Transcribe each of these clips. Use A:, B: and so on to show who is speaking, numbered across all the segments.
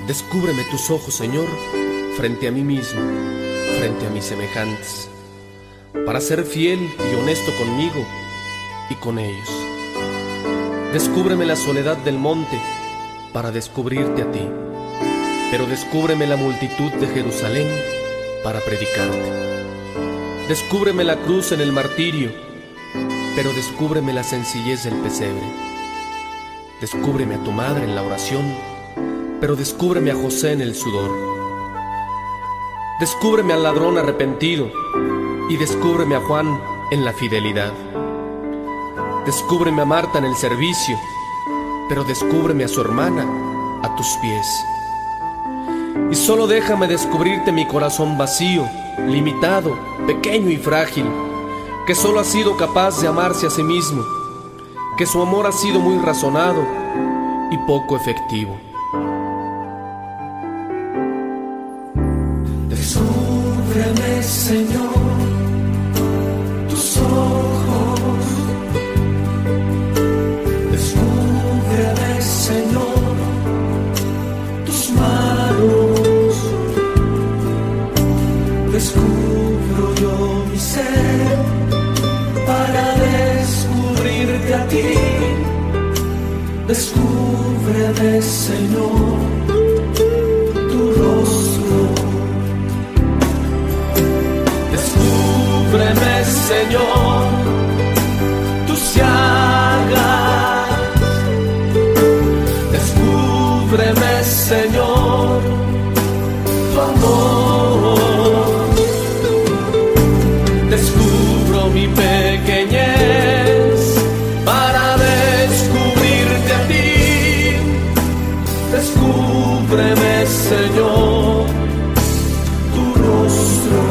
A: Descúbreme tus ojos, Señor, frente a mí mismo, frente a mis semejantes, para ser fiel y honesto conmigo y con ellos. Descúbreme la soledad del monte para descubrirte a ti, pero descúbreme la multitud de Jerusalén para predicarte. Descúbreme la cruz en el martirio, pero descúbreme la sencillez del pesebre. Descúbreme a tu madre en la oración, pero descúbreme a José en el sudor. Descúbreme al ladrón arrepentido y descúbreme a Juan en la fidelidad. Descúbreme a Marta en el servicio, pero descúbreme a su hermana a tus pies. Y solo déjame descubrirte mi corazón vacío, limitado, pequeño y frágil, que solo ha sido capaz de amarse a sí mismo, que su amor ha sido muy razonado y poco efectivo.
B: Descúbreme, Señor, tus ojos. Descúbreme, Señor, tus manos. Descubro yo mi ser para descubrirte a ti. Descúbreme, Señor, tu rostro. Descúbreme, Señor, tus llagas. Descúbreme, Señor, tu amor. Descubro mi pequeñez para descubrirte a ti. Descúbreme, Señor, tu rostro.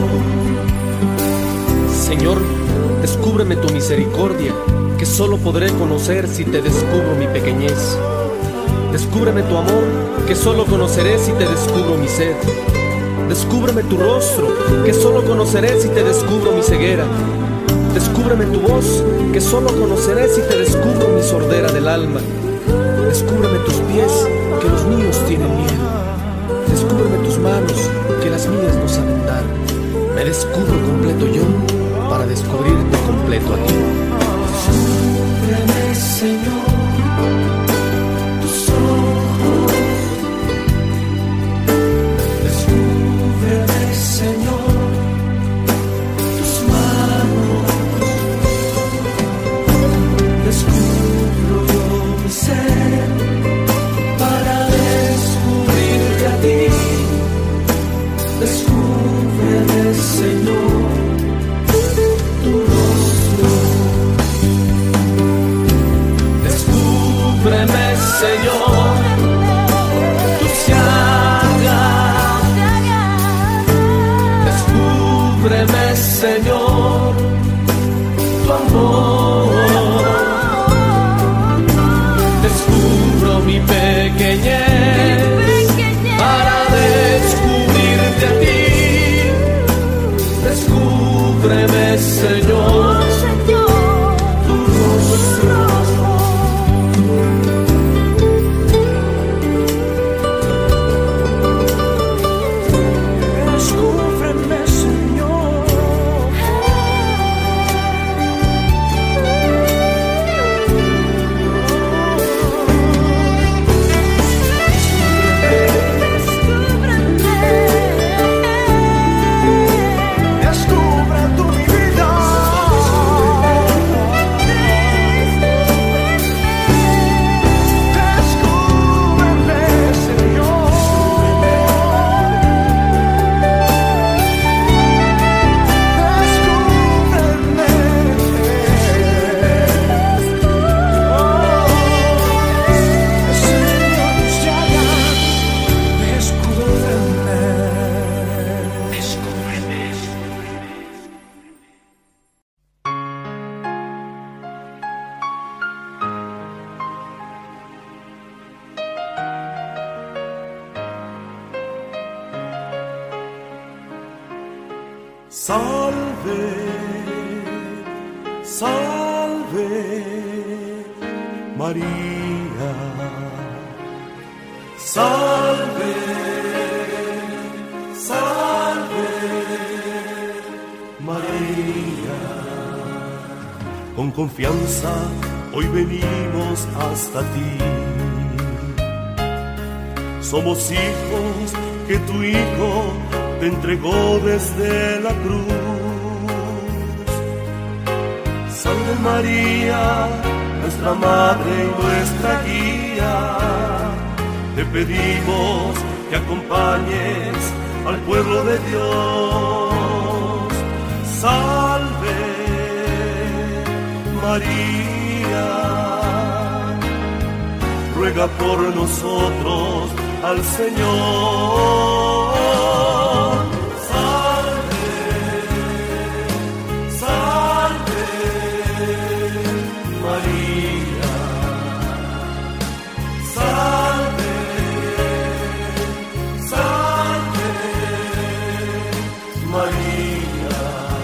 A: Señor, descúbreme tu misericordia, que solo podré conocer si te descubro mi pequeñez. Descúbreme tu amor, que solo conoceré si te descubro mi sed. Descúbreme tu rostro, que solo conoceré si te descubro mi ceguera. Descúbreme tu voz, que solo conoceré si te descubro mi sordera del alma. Descúbreme tus pies, que los míos tienen miedo. Descúbreme tus manos, que las mías no saben dar. Me descubro completo yo, para descubrirte completo a ti.
B: Descúbreme, Señor, tus ojos. Descúbreme, Señor, tus manos. Descubro yo mi ser para descubrirte a ti. Descúbreme, Señor, tu rostro. Descúbreme, Señor, tus llagas. Descúbreme, Señor, tu amor. Descubro mi pequeñez para descubrirte a ti. Descúbreme, Señor, tu rostro. Descúbreme, Señor. Descubra tu mi vida. Descúbreme, Señor. Salve, salve, María. Salve, salve, María. Con confianza hoy venimos hasta ti. Somos hijos que tu Hijo te entregó desde la cruz. Salve María, nuestra madre y nuestra guía. Te pedimos que acompañes al pueblo de Dios. Salve María, ruega por nosotros al Señor. Salve, salve María, salve, salve María.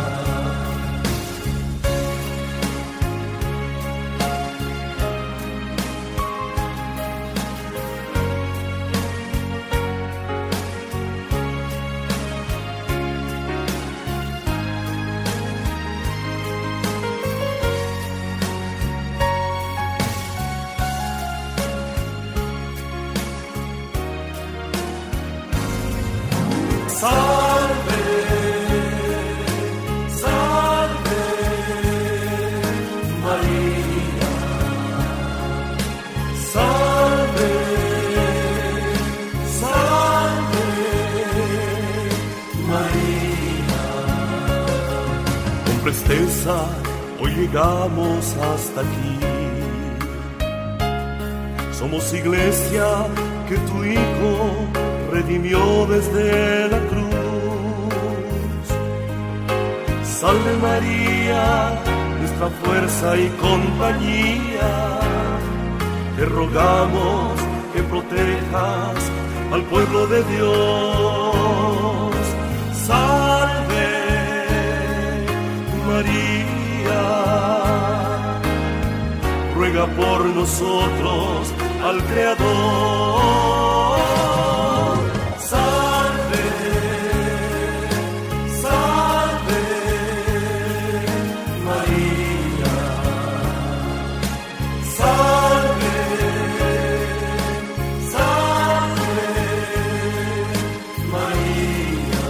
B: Salve, salve María, salve, salve María. Con presteza hoy llegamos hasta aquí. Somos iglesia que tu Hijo redimió desde la cruz. Salve María, nuestra fuerza y compañía. Te rogamos que protejas al pueblo de Dios. Salve María, ruega por nosotros al Creador. Salve, salve María, salve, salve María.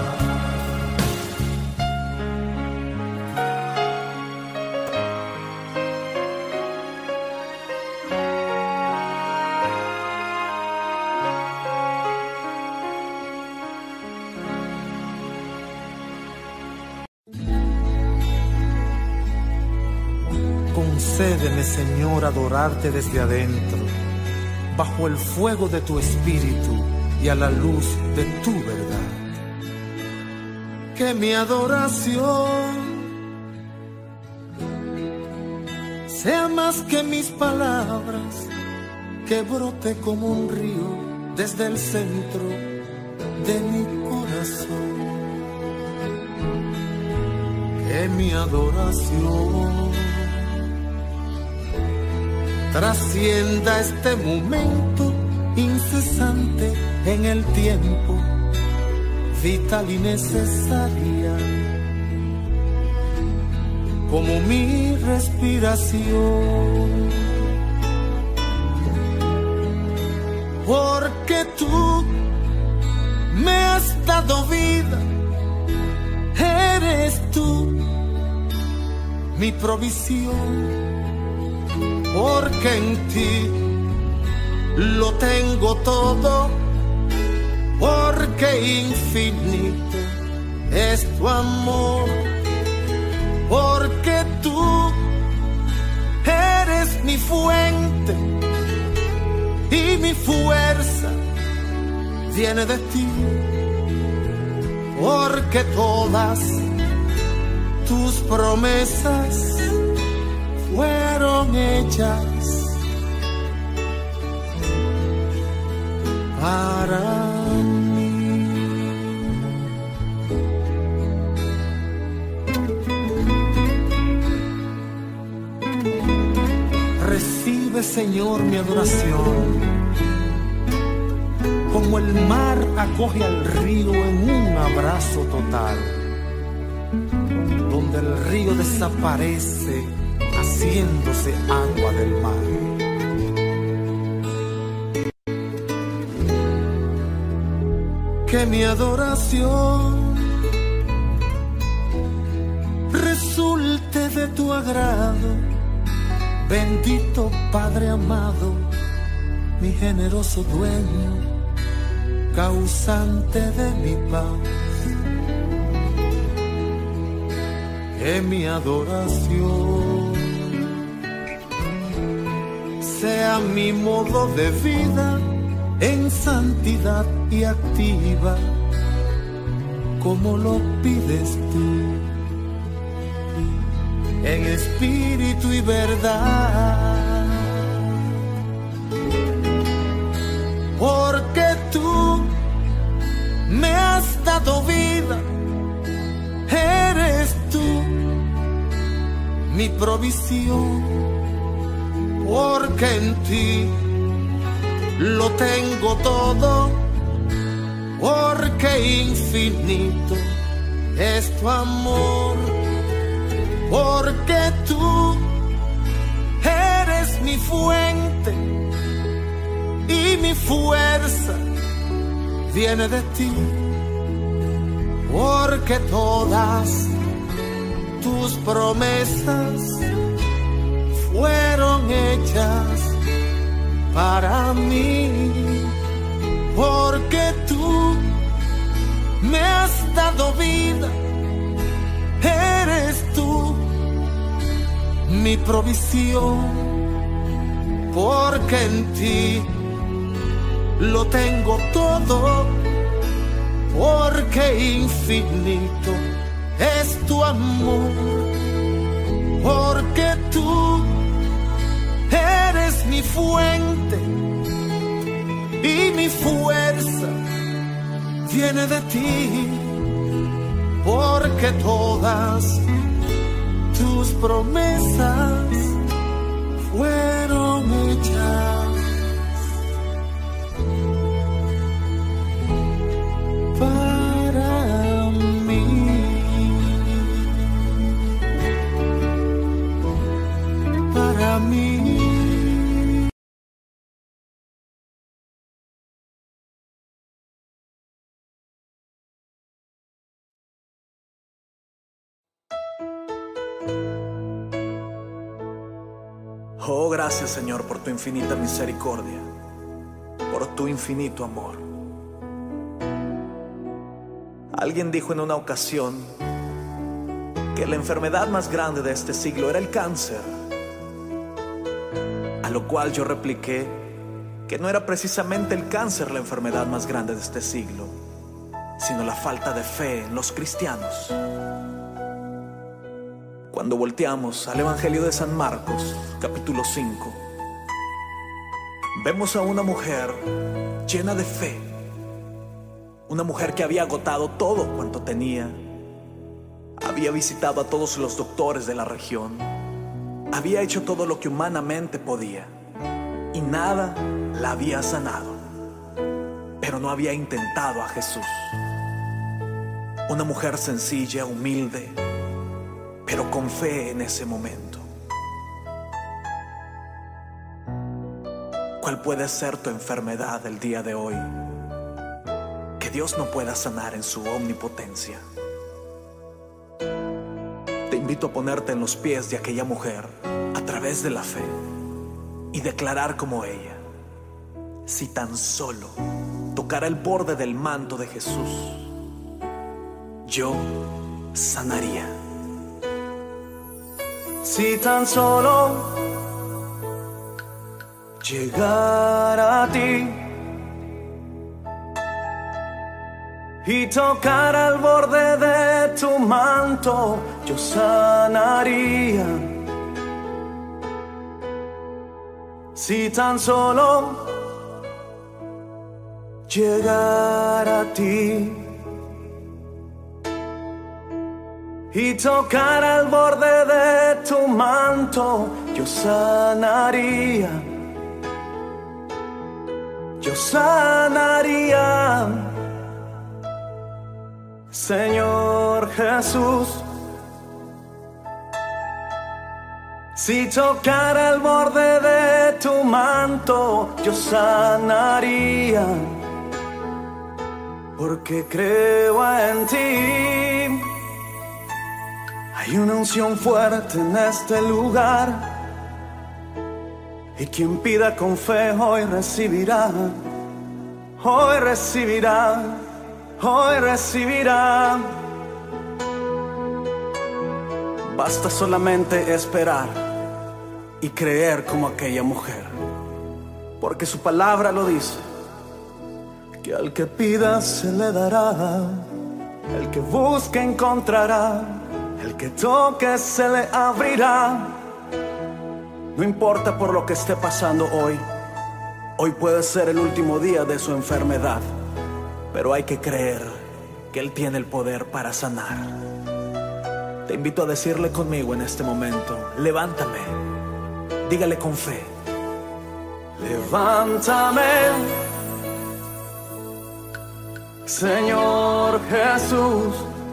C: Concédeme, Señor, adorarte desde adentro, bajo el fuego de tu espíritu y a la luz de tu verdad. Que mi adoración sea más que mis palabras, que brote como un río desde el centro de mi corazón. Que mi adoración trascienda este momento incesante en el tiempo, vital y necesaria, como mi respiración. Porque tú me has dado vida, eres tú mi provisión. Porque en ti lo tengo todo, porque infinito es tu amor, porque tú eres mi fuente y mi fuerza viene de ti, porque todas tus promesas fueron hechas para mí. Recibe, Señor, mi adoración, como el mar acoge al río en un abrazo total, donde el río desaparece haciéndose agua del mar. Que mi adoración resulte de tu agrado, bendito Padre amado, mi generoso dueño, causante de mi paz. Que mi adoración sea mi modo de vida en santidad y activa, como lo pides tú, en espíritu y verdad. Porque tú me has dado vida, eres tú mi provisión, porque en ti lo tengo todo, porque infinito es tu amor, porque tú eres mi fuente y mi fuerza viene de ti, porque todas tus promesas fueron hechas para mí, porque tú me has dado vida, eres tú mi provisión, porque en ti lo tengo todo, porque infinito es tu amor, porque tú eres mi fuente y mi fuerza viene de ti, porque todas tus promesas fueron hechas para mí, para mí.
D: Oh, gracias, Señor, por tu infinita misericordia, por tu infinito amor. Alguien dijo en una ocasión que la enfermedad más grande de este siglo era el cáncer, a lo cual yo repliqué que no era precisamente el cáncer la enfermedad más grande de este siglo, sino la falta de fe en los cristianos. Cuando volteamos al Evangelio de San Marcos, capítulo 5, vemos a una mujer llena de fe, una mujer que había agotado todo cuanto tenía, había visitado a todos los doctores de la región, había hecho todo lo que humanamente podía y nada la había sanado, pero no había intentado a Jesús. Una mujer sencilla, humilde, pero con fe en ese momento. ¿Cuál puede ser tu enfermedad el día de hoy que Dios no pueda sanar en su omnipotencia? Te invito a ponerte en los pies de aquella mujer a través de la fe y declarar como ella: si tan solo tocara el borde del manto de Jesús, yo sanaría.
E: Si tan solo llegara a ti y tocara el borde de tu manto, yo sanaría. Si tan solo llegara a ti y tocara el borde de tu manto, yo sanaría. Yo sanaría. Señor Jesús. Si tocara el borde de tu manto, yo sanaría, porque creo en ti. Hay una unción fuerte en este lugar, y quien pida con fe hoy recibirá, hoy recibirá, hoy recibirá. Basta solamente esperar y creer como aquella mujer, porque su palabra lo dice, que al que pida se le dará, el que busque encontrará, el que toque se le abrirá. No importa por lo que esté pasando hoy, hoy puede ser el último día de su enfermedad, pero hay que creer que Él tiene el poder para sanar. Te invito a decirle conmigo en este momento: levántame. Dígale con fe: levántame, Señor Jesús.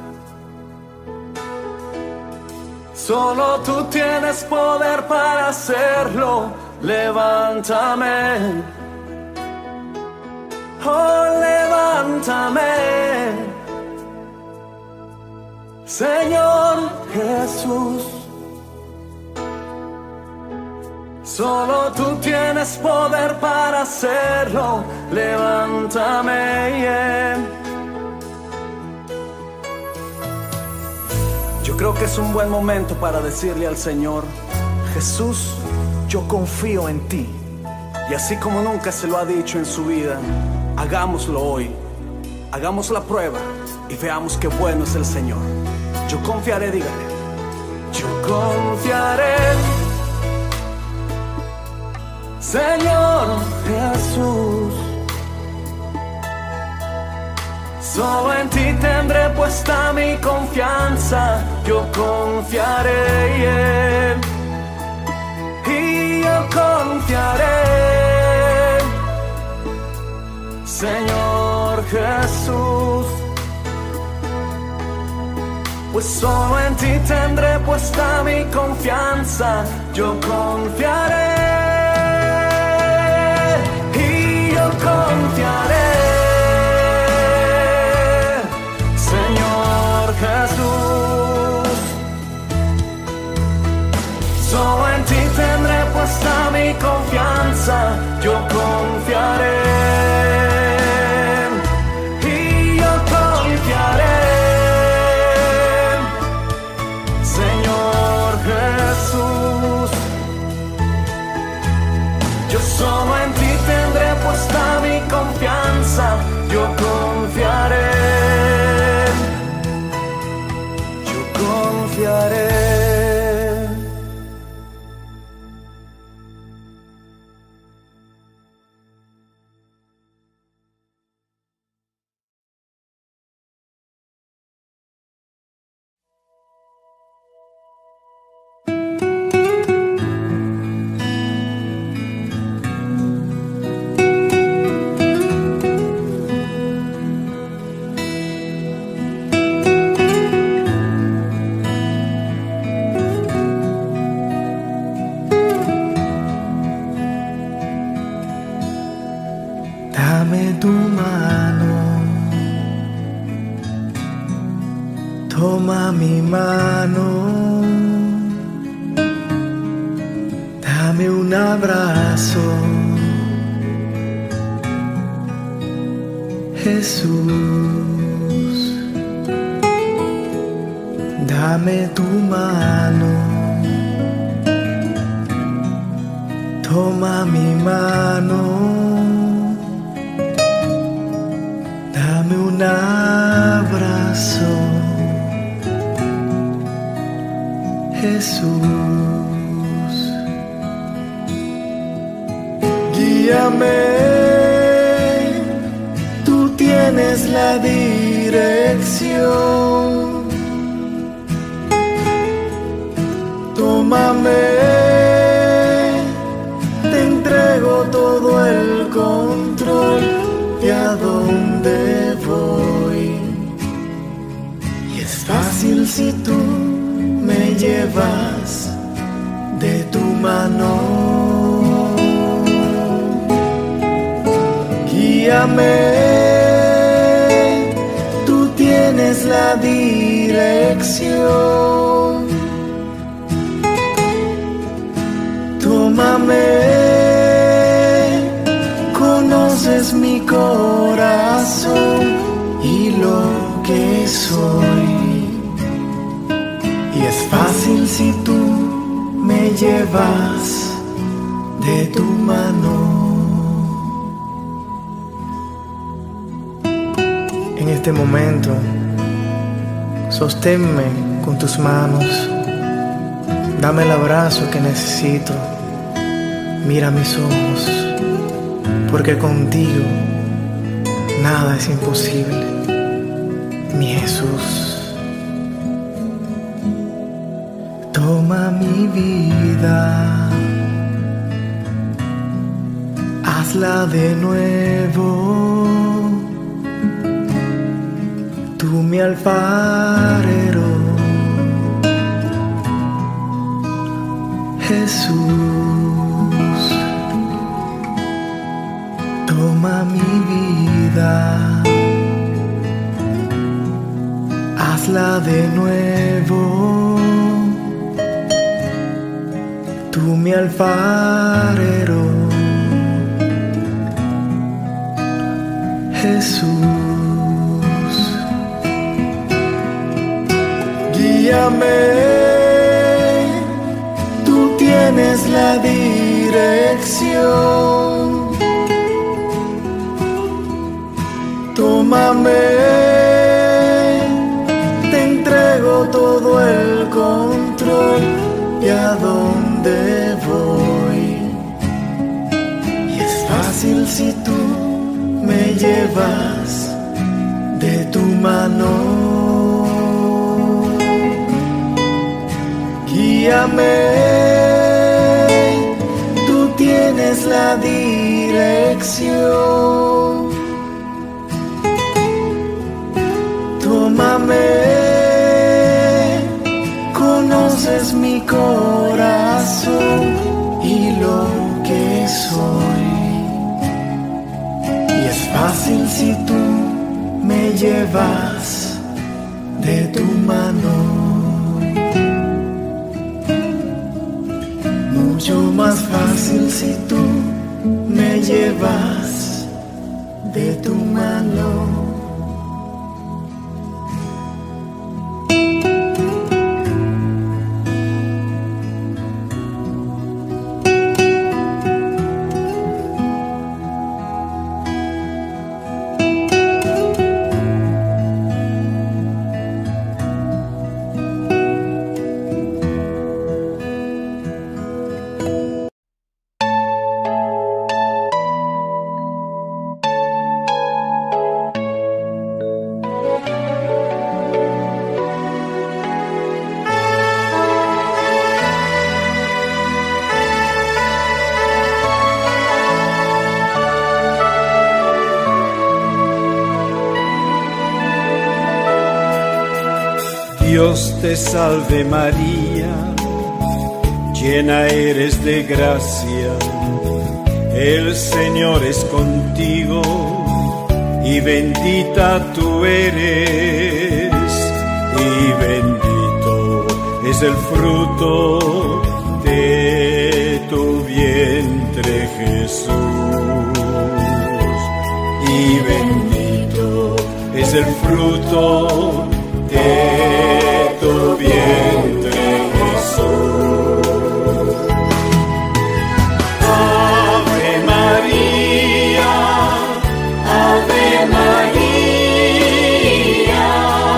E: Solo tú tienes poder para hacerlo. Levántame, oh, levántame, Señor Jesús. Solo tú tienes poder para hacerlo. Levántame, yeah. Yo creo que es un buen momento para decirle al Señor: Jesús, yo confío en ti. Y así como nunca se lo ha dicho en su vida, hagámoslo hoy. Hagamos la prueba y veamos qué bueno es el Señor. Yo confiaré, dígale. Yo confiaré, Señor Jesús. Solo en ti tendré puesta mi confianza. Yo confiaré, yeah. Y yo confiaré, Señor Jesús. Pues solo en ti tendré puesta mi confianza. Yo confiaré, y yo confiaré, Señor Jesús. Solo en ti tendré puesta mi confianza. Yo confiaré, y yo confiaré, Señor Jesús. Yo solo en ti tendré puesta mi confianza. Yo confiaré, yo confiaré.
F: Dame tu mano, toma mi mano, dame un abrazo, Jesús. Dame tu mano, toma mi mano, dame un abrazo, Jesús. Guíame, tú tienes la dirección. Tómame, te entrego todo el control de a dónde voy. fácil si tú me llevas de tu mano. Guíame, tú tienes la dirección. Tómame, conoces mi corazón y lo que soy. Y es fácil si tú me llevas de tu mano. En este momento, sosténme con tus manos. Dame el abrazo que necesito. Mira mis ojos, porque contigo nada es imposible, mi Jesús. Toma mi vida, hazla de nuevo. Tú mi alfarero, Jesús. Toma mi vida, hazla de nuevo. Tú mi alfarero, Jesús. Guíame, tú tienes la dirección. Tómame, te entrego todo el control de a dónde voy. Y es fácil si tú me llevas de tu mano. Guíame, tú tienes la dirección. Tómame, conoces mi corazón y lo que soy. Y es fácil si tú me llevas de tu mano. Mucho más fácil si tú me llevas de tu mano.
G: Dios te salve María, llena eres de gracia, el Señor es contigo y bendita tú eres, y bendito es el fruto de tu vientre Jesús, y bendito es el fruto de tu vientre Jesús. Ave María, Ave María,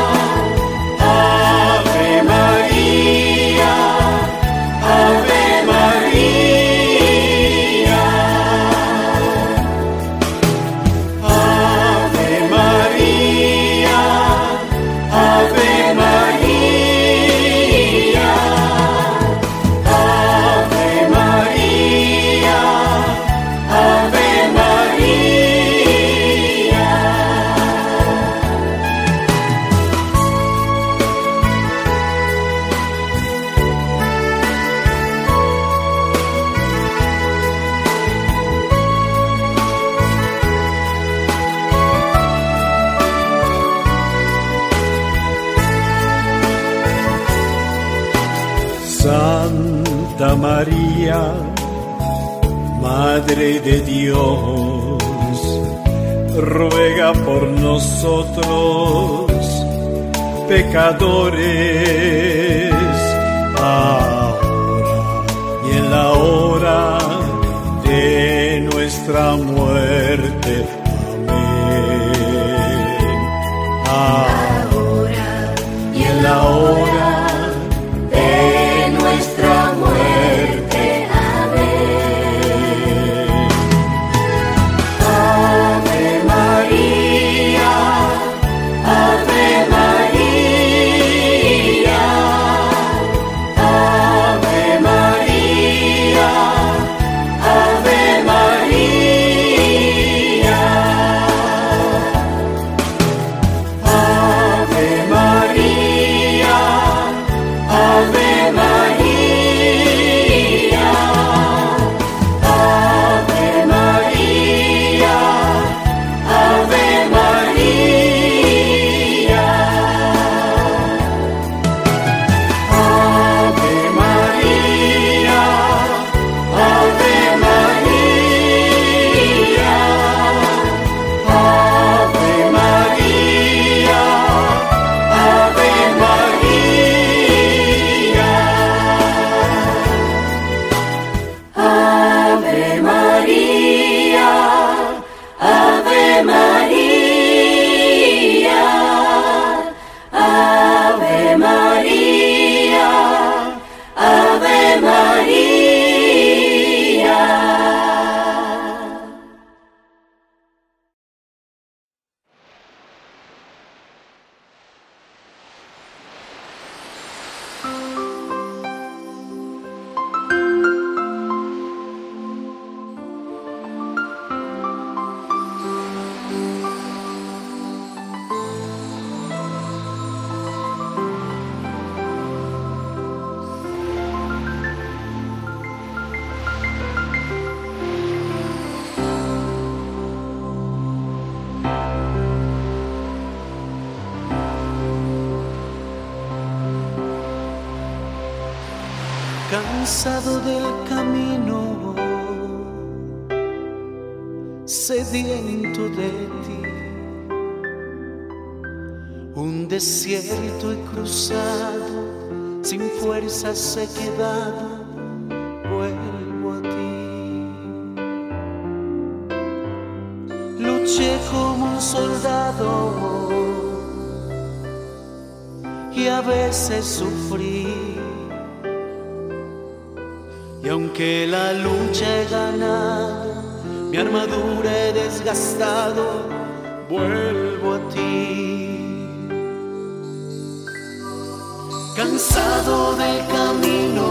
G: Ave María, Ave María, Ave María, Ave María, Madre de Dios, ruega por nosotros, pecadores, ahora y en la hora de nuestra muerte. Amén. Ahora y en la hora de nuestra muerte. Amén. Ave María, Ave María, Ave María, Ave María, Ave María, Ave María, Ave María, Ave María, Ave María, Ave María, Ave María, Ave María, Ave María, Ave María, Ave María, Ave María.
C: Cansado del camino, sediento de ti, un desierto he cruzado, sin fuerzas he quedado, vuelvo a ti. Luché como un soldado y a veces sufrí. Y aunque la lucha he ganado, mi armadura he desgastado, vuelvo a ti. Cansado del camino,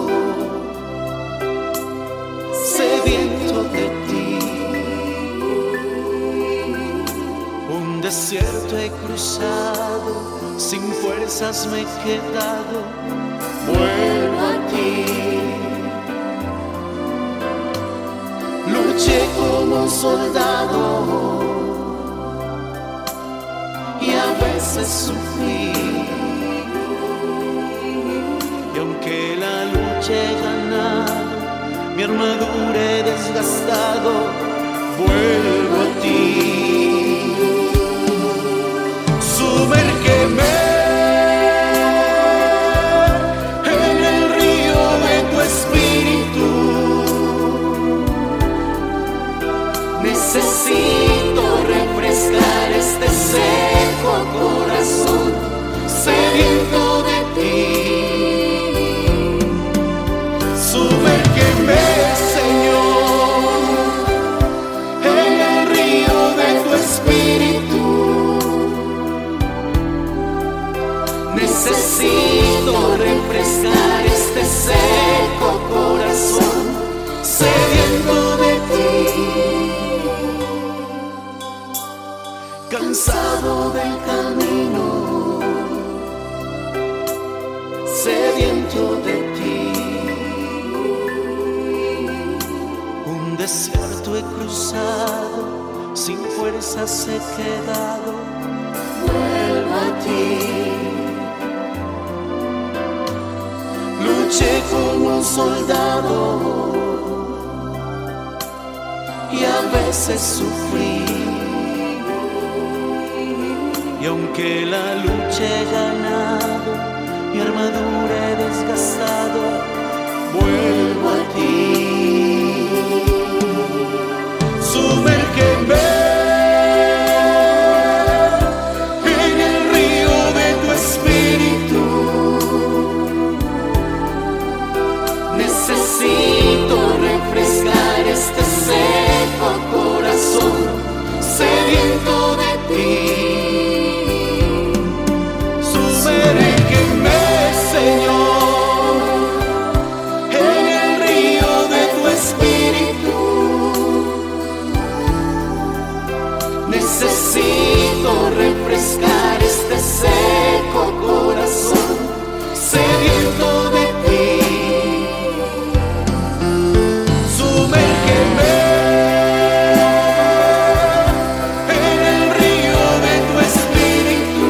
C: sediento de ti, un desierto he cruzado, sin fuerzas me he quedado, vuelvo a ti. Luché como un soldado y a veces sufrí. Y aunque la lucha he ganado, mi armadura he desgastado, vuelvo a ti. Sumérgeme en el río de tu espíritu. Necesito refrescar este seco corazón sediento de ti. Sumérgeme, Señor, en el río de tu espíritu. Necesito refrescar este seco corazón sediento de ti. Cansado del camino, sediento de ti, un desierto he cruzado, sin fuerzas he quedado, vuelvo a ti.
H: luché como un soldado y a veces sufrí. Y aunque la lucha he ganado, mi armadura he desgastado, vuelvo a ti. Sumérgeme en el río de tu espíritu. Necesito refrescar este seco corazón sediento de ti. Sumérgeme, Señor, en el río de tu espíritu. Necesito refrescar este seco corazón sediento de ti. Sumérgeme en el río de tu espíritu.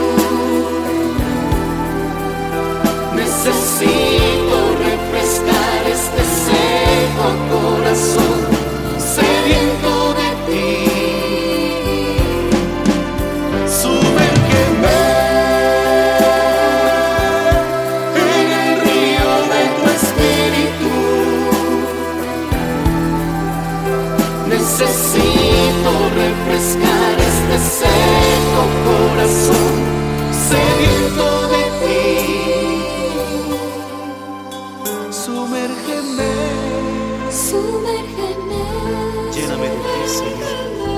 H: Necesito refrescar este seco corazón sediento de ti. Sumérgeme en el río de tu espíritu. Necesito refrescar este seco corazón sediento de ti. Sumérgeme,
G: Sumérgeme,
H: lléname de ti, Señor.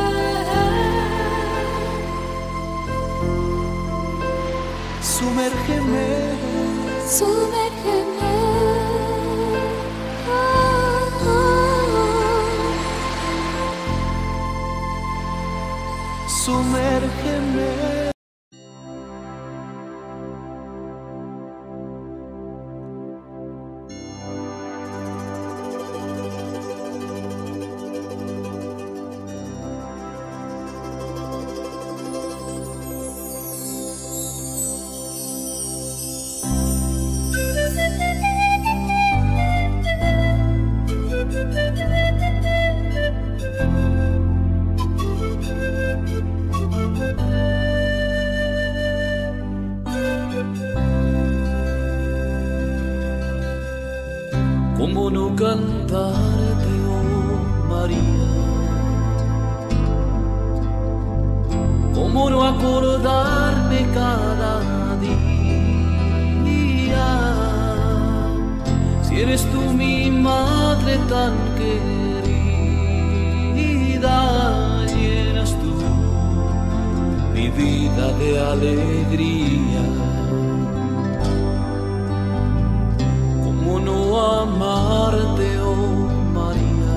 H: Sumérgeme,
G: sumérgeme.
H: sumérgeme.
I: ¿Cómo no cantarte, oh María? ¿Cómo no acordarme cada día? Si eres tú mi madre tan querida, llenas tú mi vida de alegría. ¿Cómo no amarte, oh María?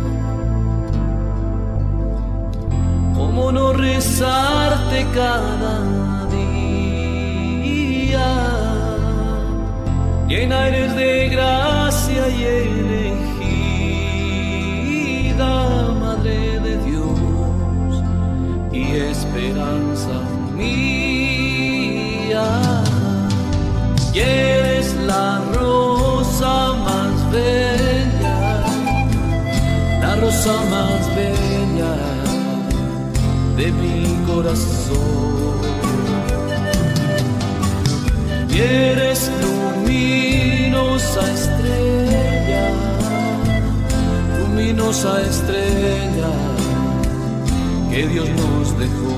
I: ¿Cómo no rezarte cada día? Llena eres de gracia y elegida, Madre de Dios y esperanza mía. Y eres la rosa más bella, la rosa más bella de mi corazón. Y eres luminosa estrella, luminosa estrella que Dios nos dejó.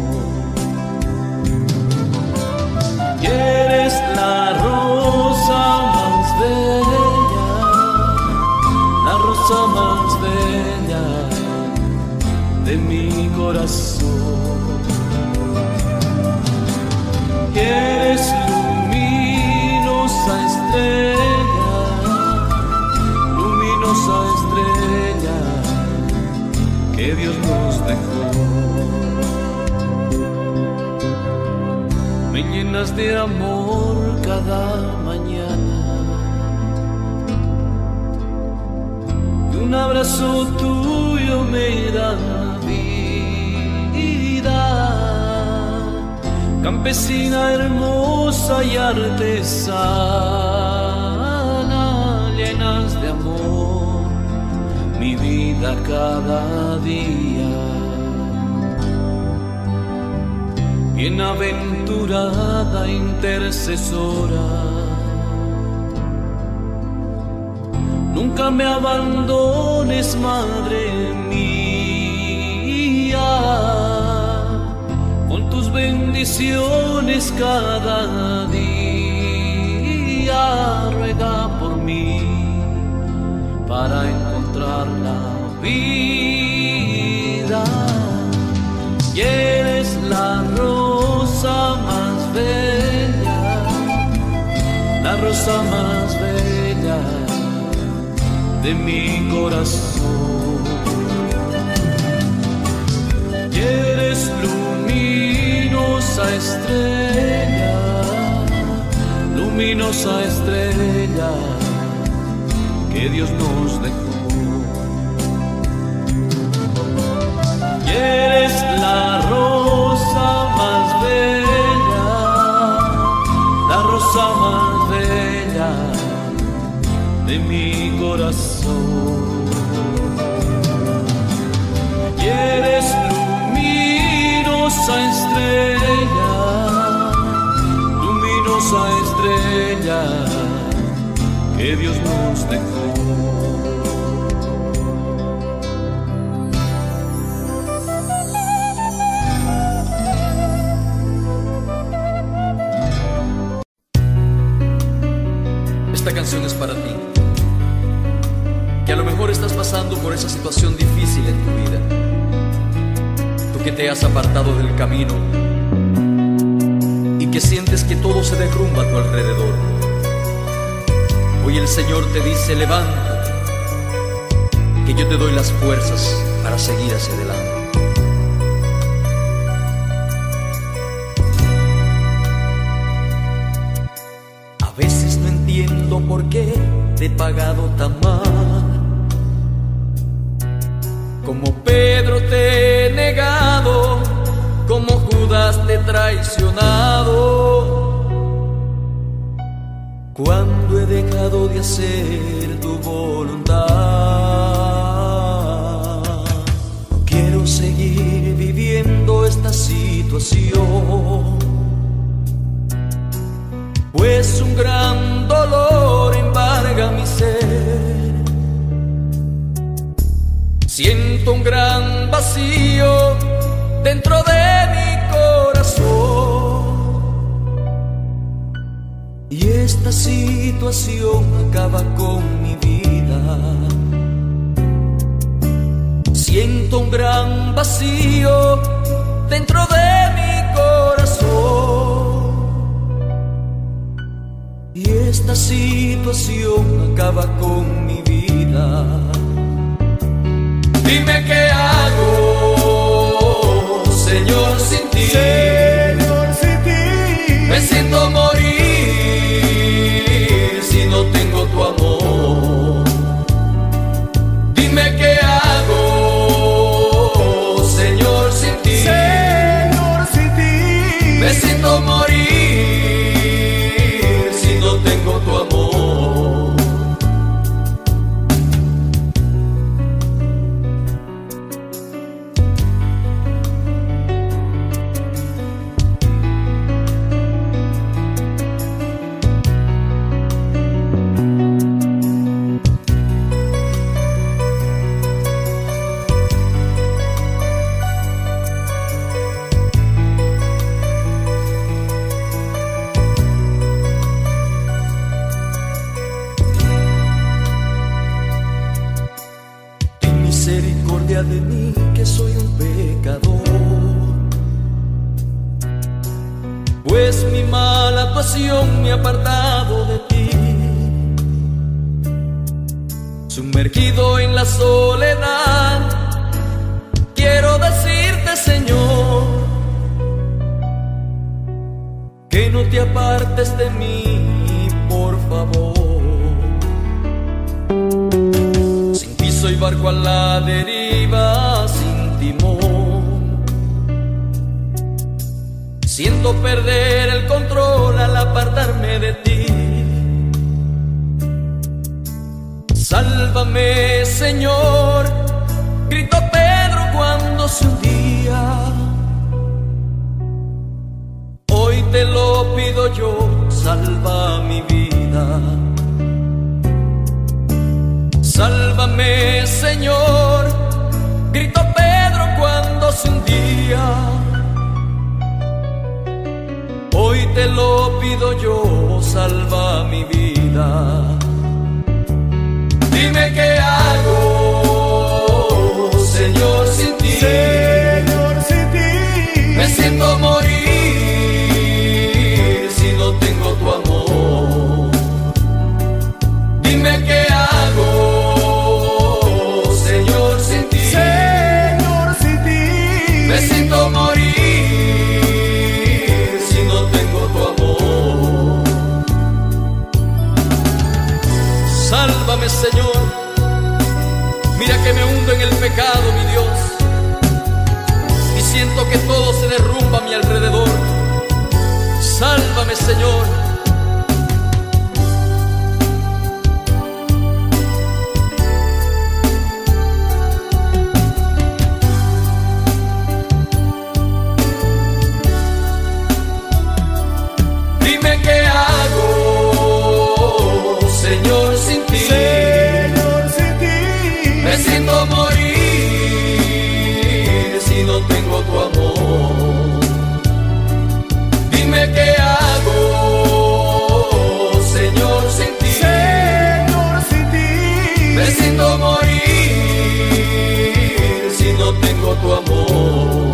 I: Y eres la rosa más bella, la rosa más bella de mi corazón. Y eres luminosa estrella, luminosa estrella que Dios nos dejó. Me llenas de amor cada mañana y un abrazo tuyo me da vida. Campesina hermosa y artesana, vida cada día. Bienaventurada intercesora, nunca me abandones, Madre mía, con tus bendiciones cada día. Ruega por mí para encontrar la vida. Y eres la rosa más bella, la rosa más bella de mi corazón. Y eres luminosa estrella, luminosa estrella que Dios nos dejó. Y eres la rosa más bella, la rosa más bella de mi corazón. Y eres luminosa estrella, luminosa estrella que Dios nos dejó.
J: Esta canción es para ti, que a lo mejor estás pasando por esa situación difícil en tu vida. Tú que te has apartado del camino y que sientes que todo se derrumba a tu alrededor. Hoy el Señor te dice: levántate, que yo te doy las fuerzas para seguir hacia adelante. A veces no entiendo por qué te he pagado tan mal. Como Pedro te he negado, como Judas te he traicionado. Cuando he dejado de hacer tu voluntad, quiero seguir viviendo esta situación, pues un gran dolor embarga mi ser. Siento un gran vacío dentro de mi corazón. Y esta situación acaba con mi vida. Siento un gran vacío dentro de mi corazón. Y esta situación acaba con mi vida. Dime qué hago, Señor, sin ti.
F: Señor, sin ti.
J: Me siento morir si no tengo tu amor. Dime qué hago, Señor, sin ti.
F: Señor, sin ti.
J: Me siento morir si no tengo tu amor. Misericordia de mí, que soy un pecador, pues mi mala actuación me ha apartado de ti. Sumergido en la soledad, quiero decirte, Señor, que no te apartes de mí, por favor. Soy barco a la deriva sin timón. Siento perder el control al apartarme de ti. Sálvame, Señor,
I: gritó Pedro cuando se hundía. Hoy te lo pido yo, salva mi vida. Sálvame, Señor, gritó Pedro cuando se hundía. Hoy te lo pido yo, salva mi vida. Dime qué hago, Señor, sin ti.
F: Señor, sin ti.
I: Me siento morir si no tengo tu amor. Dime qué hago, Señor, sin ti.
F: Señor, sin ti.
I: Me siento morir si no tengo tu amor. Sálvame, Señor. Mira que me hundo en el pecado, mi Dios, y siento que todo se derrumba a mi alrededor. Sálvame, Señor. Dime qué hago, Señor, sin ti.
F: Señor, sin ti.
I: Me siento morir si no tengo tu amor. Dime qué hago, Señor, sin ti.
F: Señor, sin ti.
I: Me siento morir si no tengo tu amor.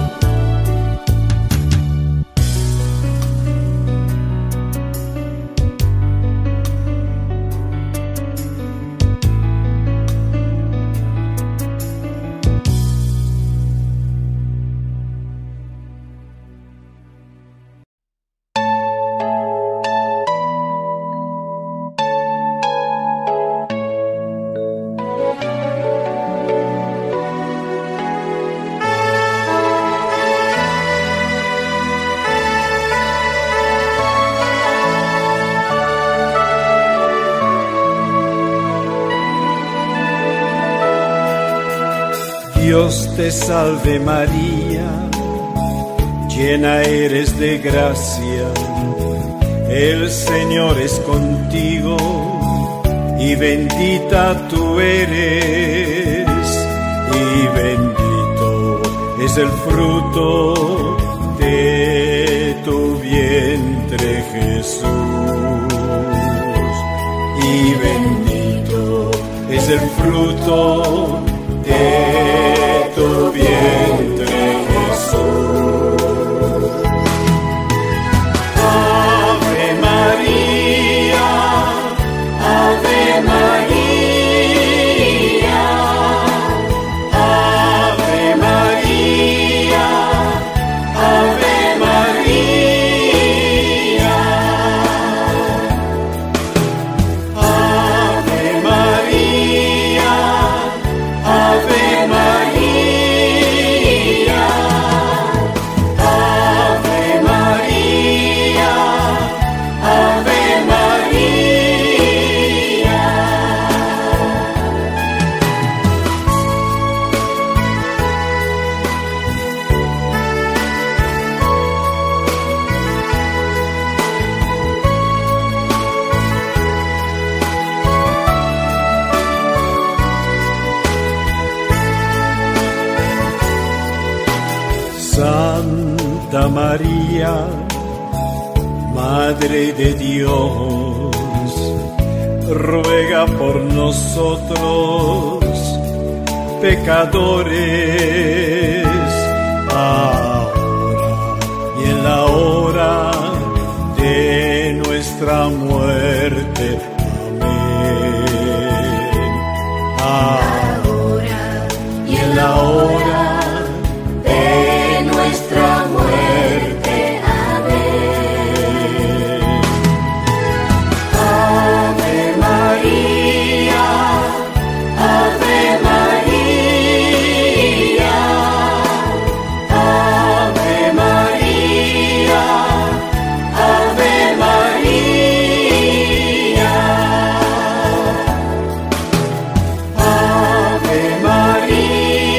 F: Dios te salve María, llena eres de gracia, el Señor es contigo y bendita tú eres, y bendito es el fruto de tu vientre Jesús, y bendito es el fruto de tu vientre Jesús. Ave María,
G: Ave María,
F: Ave María,
G: Ave María,
F: Ave María, Ave María, Ave María, Ave María. Santa María, Madre de Dios, ruega por nosotros, pecadores, ahora y en la hora de nuestra muerte. Amén.
G: ahora
F: Y en la hora
G: de nuestra muerte. Amén. Ave María, Ave María, Ave María, Ave María,
F: Ave María.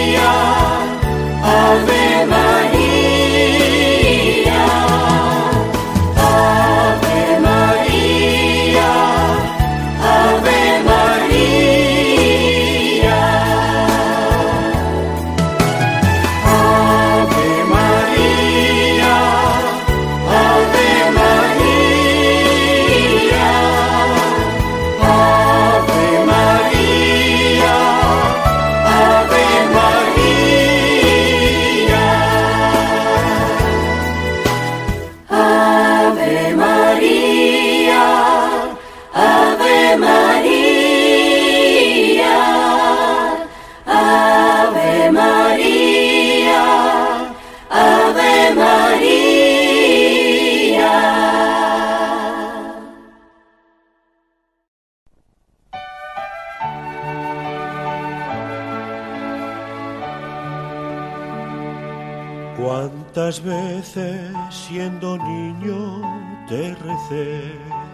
K: Cuántas veces siendo niño te recé,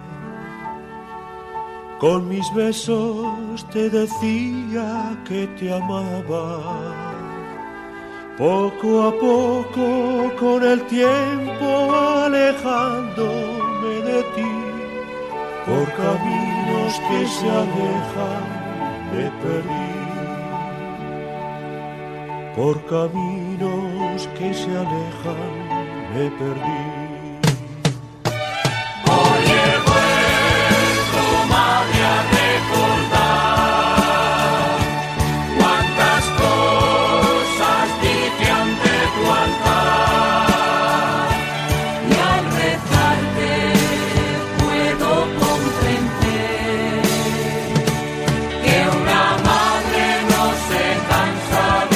K: con mis besos te decía que te amaba. Poco a poco con el tiempo alejándome de ti, por caminos que se alejan me perdí. Por caminos que se alejan me perdí.
G: Hoy he vuelto, madre, a recordar cuántas cosas dije ante tu altar, y al rezarte puedo comprender que una madre no se cansa de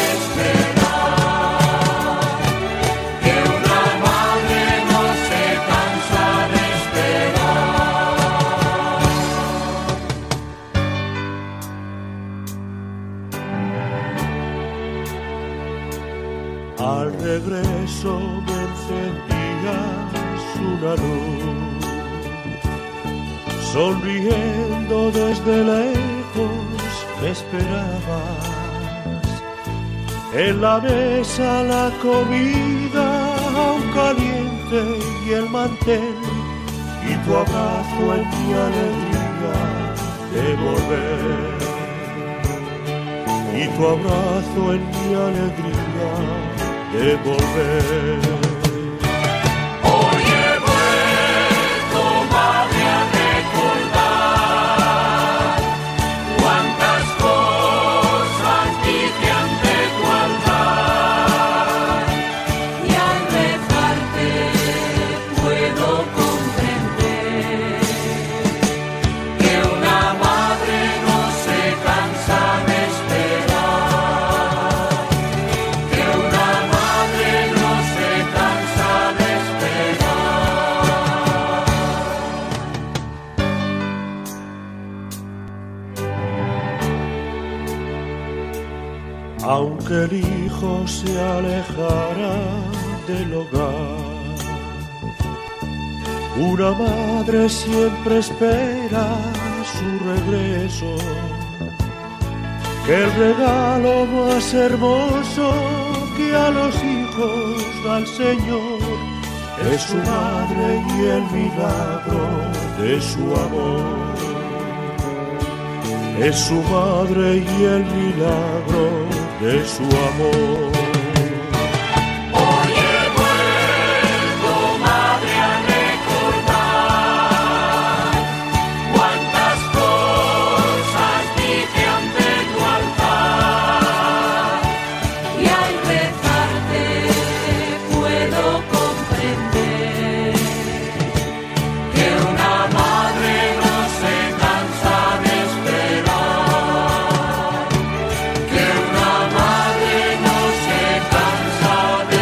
K: al regreso me encendías una luz, sonriendo desde lejos me esperabas. En la mesa la comida aún caliente y el mantel, y tu abrazo en mi alegría de volver. Y tu abrazo en mi alegría de volver.
G: Hoy he vuelto, madre, a recordar cuántas cosas dije ante tu altar, y al rezarte puedo comprender que una madre no se cansa de esperar, que una madre no se cansa de esperar.
K: Aunque el hijo se alejara del hogar, una madre siempre espera su regreso, que el regalo más hermoso que a los hijos da el Señor es su madre y el milagro de su amor. Es su madre y el milagro de su amor.
G: Hoy he vuelto, madre, a recordar cuántas cosas dije ante tu altar, y al rezarte puedo comprender que una madre no se cansa de esperar, que una madre no se cansa de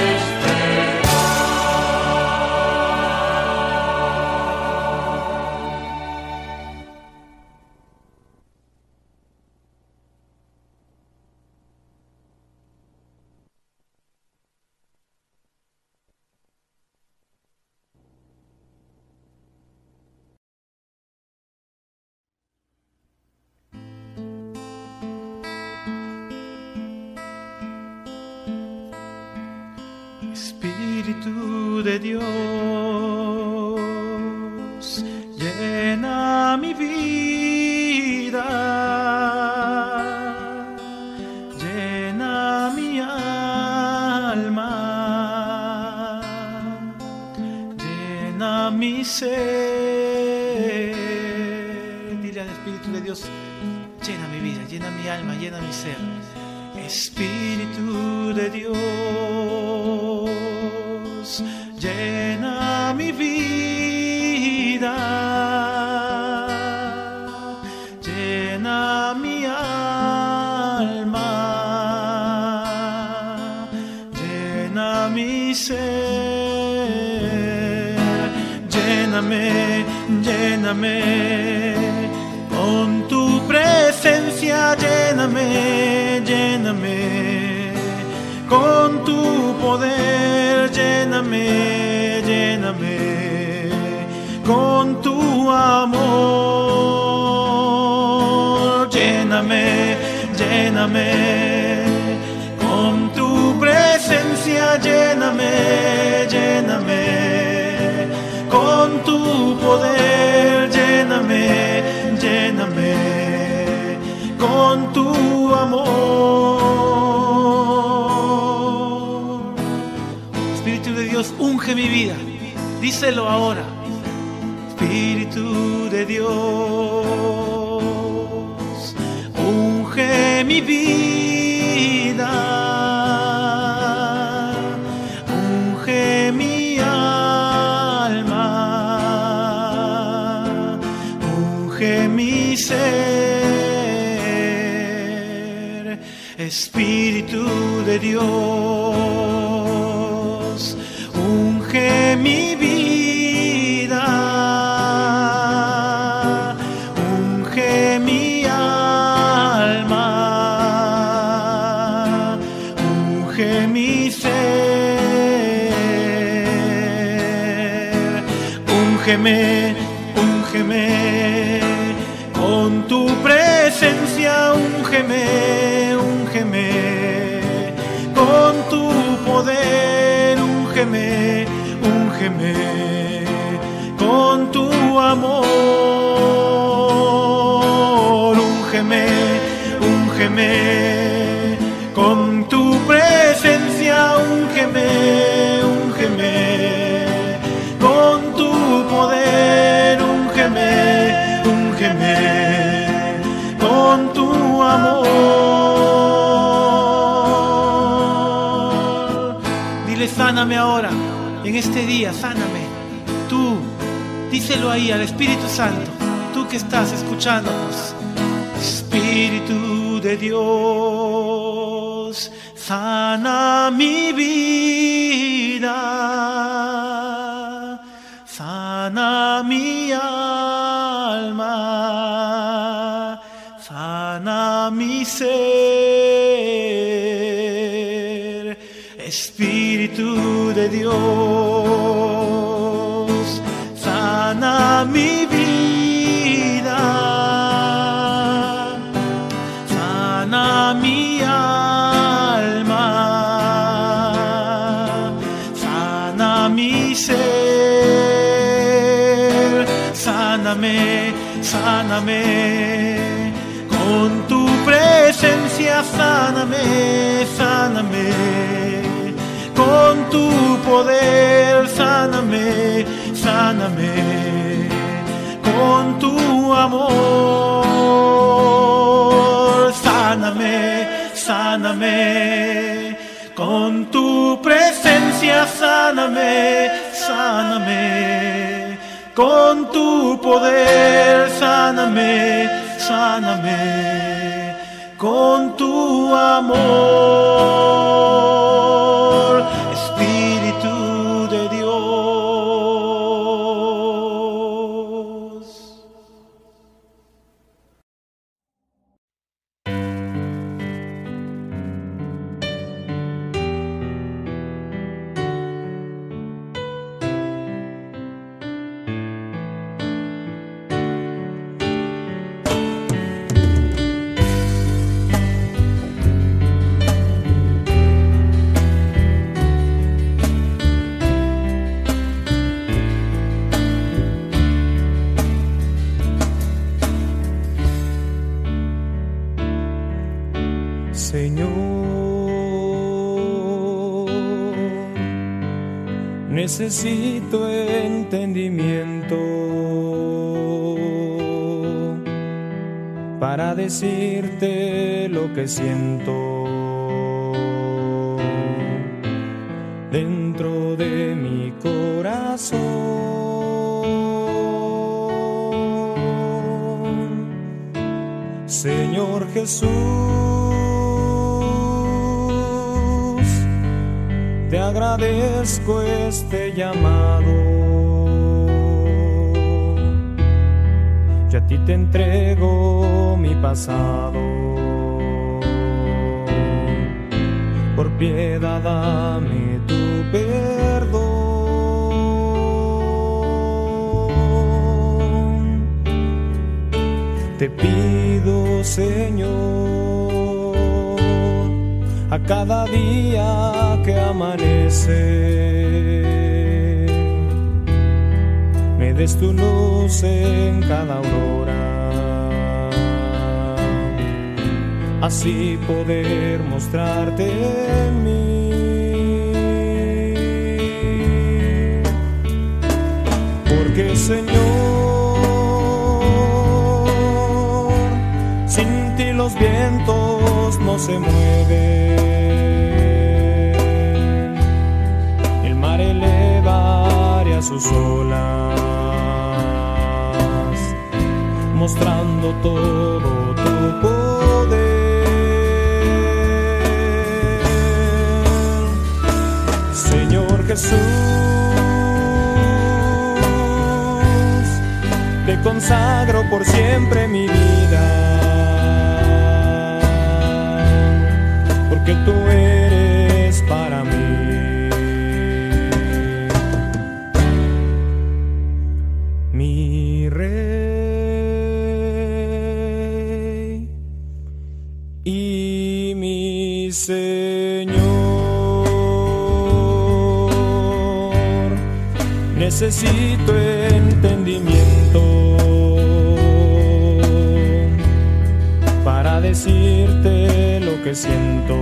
F: Espíritu de Dios, llena mi vida, llena mi alma, llena mi ser. Dile al Espíritu de Dios, llena mi vida, llena mi alma, llena mi ser. Espíritu de Dios, llena mi vida, llena mi alma, llena mi ser. Lléname, lléname con tu presencia, lléname, lléname con con tu poder, lléname, lléname, con tu amor, lléname, lléname, con tu presencia, lléname, lléname, con tu poder, lléname, lléname, con tu amor. Espíritu de Dios, unge mi vida, díselo ahora. Espíritu de Dios, unge mi vida, unge mi alma, unge mi ser. Espíritu de Dios, unge mi vida, unge mi alma, unge mi ser. Úngeme, úngeme, con tu presencia, úngeme, úngeme, con tu poder, úngeme, úngeme, con tu amor, úngeme, úngeme, con tu presencia, úngeme, úngeme, con tu poder, úngeme, úngeme, con tu amor. Dile, sáname ahora, en este día, sáname. Tú, díselo ahí al Espíritu Santo, tú que estás escuchándonos. Espíritu de Dios, sana mi vida, sana mi alma, sana mi ser. Espíritu de Dios, sana mi vida, sana mi alma, sana mi ser. Sáname, sáname, con tu presencia, sáname, sáname, con tu poder, sáname, sáname, con tu amor, sáname, sáname, con tu presencia, sáname, sáname, con tu poder, sáname, sáname, con tu amor. Espíritu de Dios.
L: Necesito entendimiento para decirte lo que siento dentro de mi corazón. Señor Jesús, te agradezco este llamado y a ti te entrego mi pasado, por piedad dame tu perdón. Te pido, Señor, a cada día que amanece, me des tu luz en cada aurora, así poder mostrarte en mí. Porque, Señor, sin ti los vientos no se mueven, el mar elevaría sus olas, mostrando todo tu poder. Señor Jesús, te consagro por siempre mi vida, porque tú eres para mí mi Rey y mi Señor. Necesito entendimiento para decirte lo que siento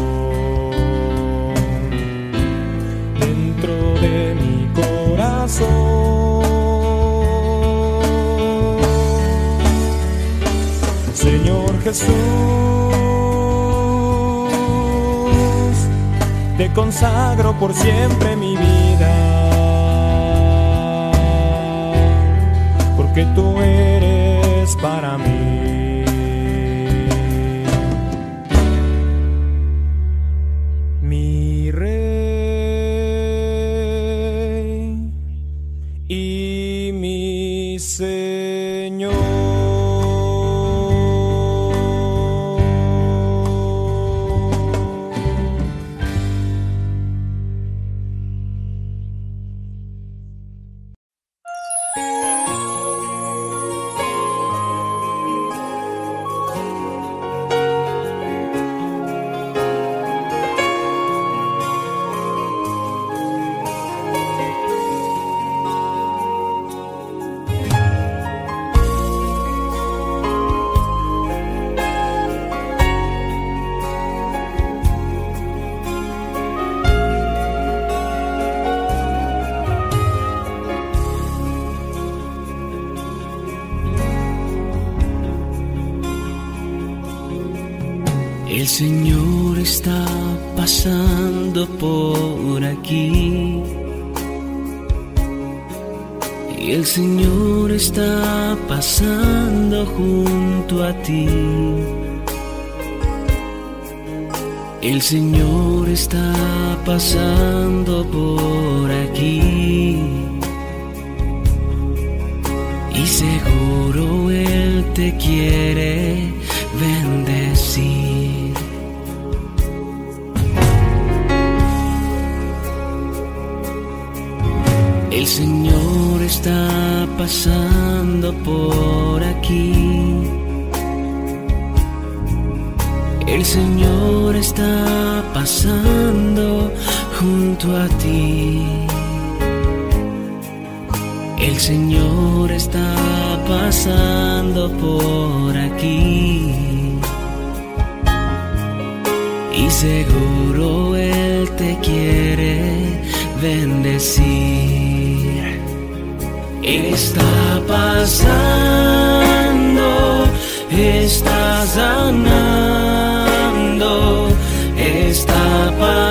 L: dentro de mi corazón. Señor Jesús, te consagro por siempre mi vida, porque tú eres para mí mi Rey y mi Señor.
M: El Señor está pasando por aquí y el Señor está pasando junto a ti. El Señor está pasando por aquí y seguro Él te quiere bendecir. El Señor está pasando por aquí. El Señor está pasando junto a ti. El Señor está pasando por aquí y seguro Él te quiere bendecir. Está pasando, está sanando, está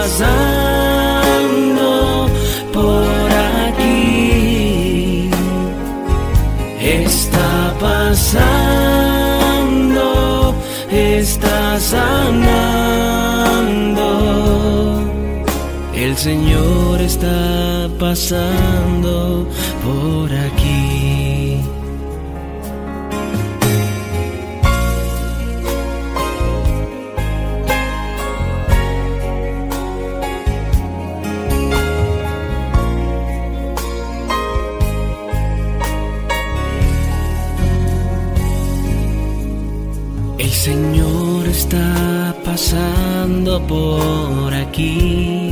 M: pasando por aquí. Está pasando, está sanando. El Señor está pasando por aquí. aquí.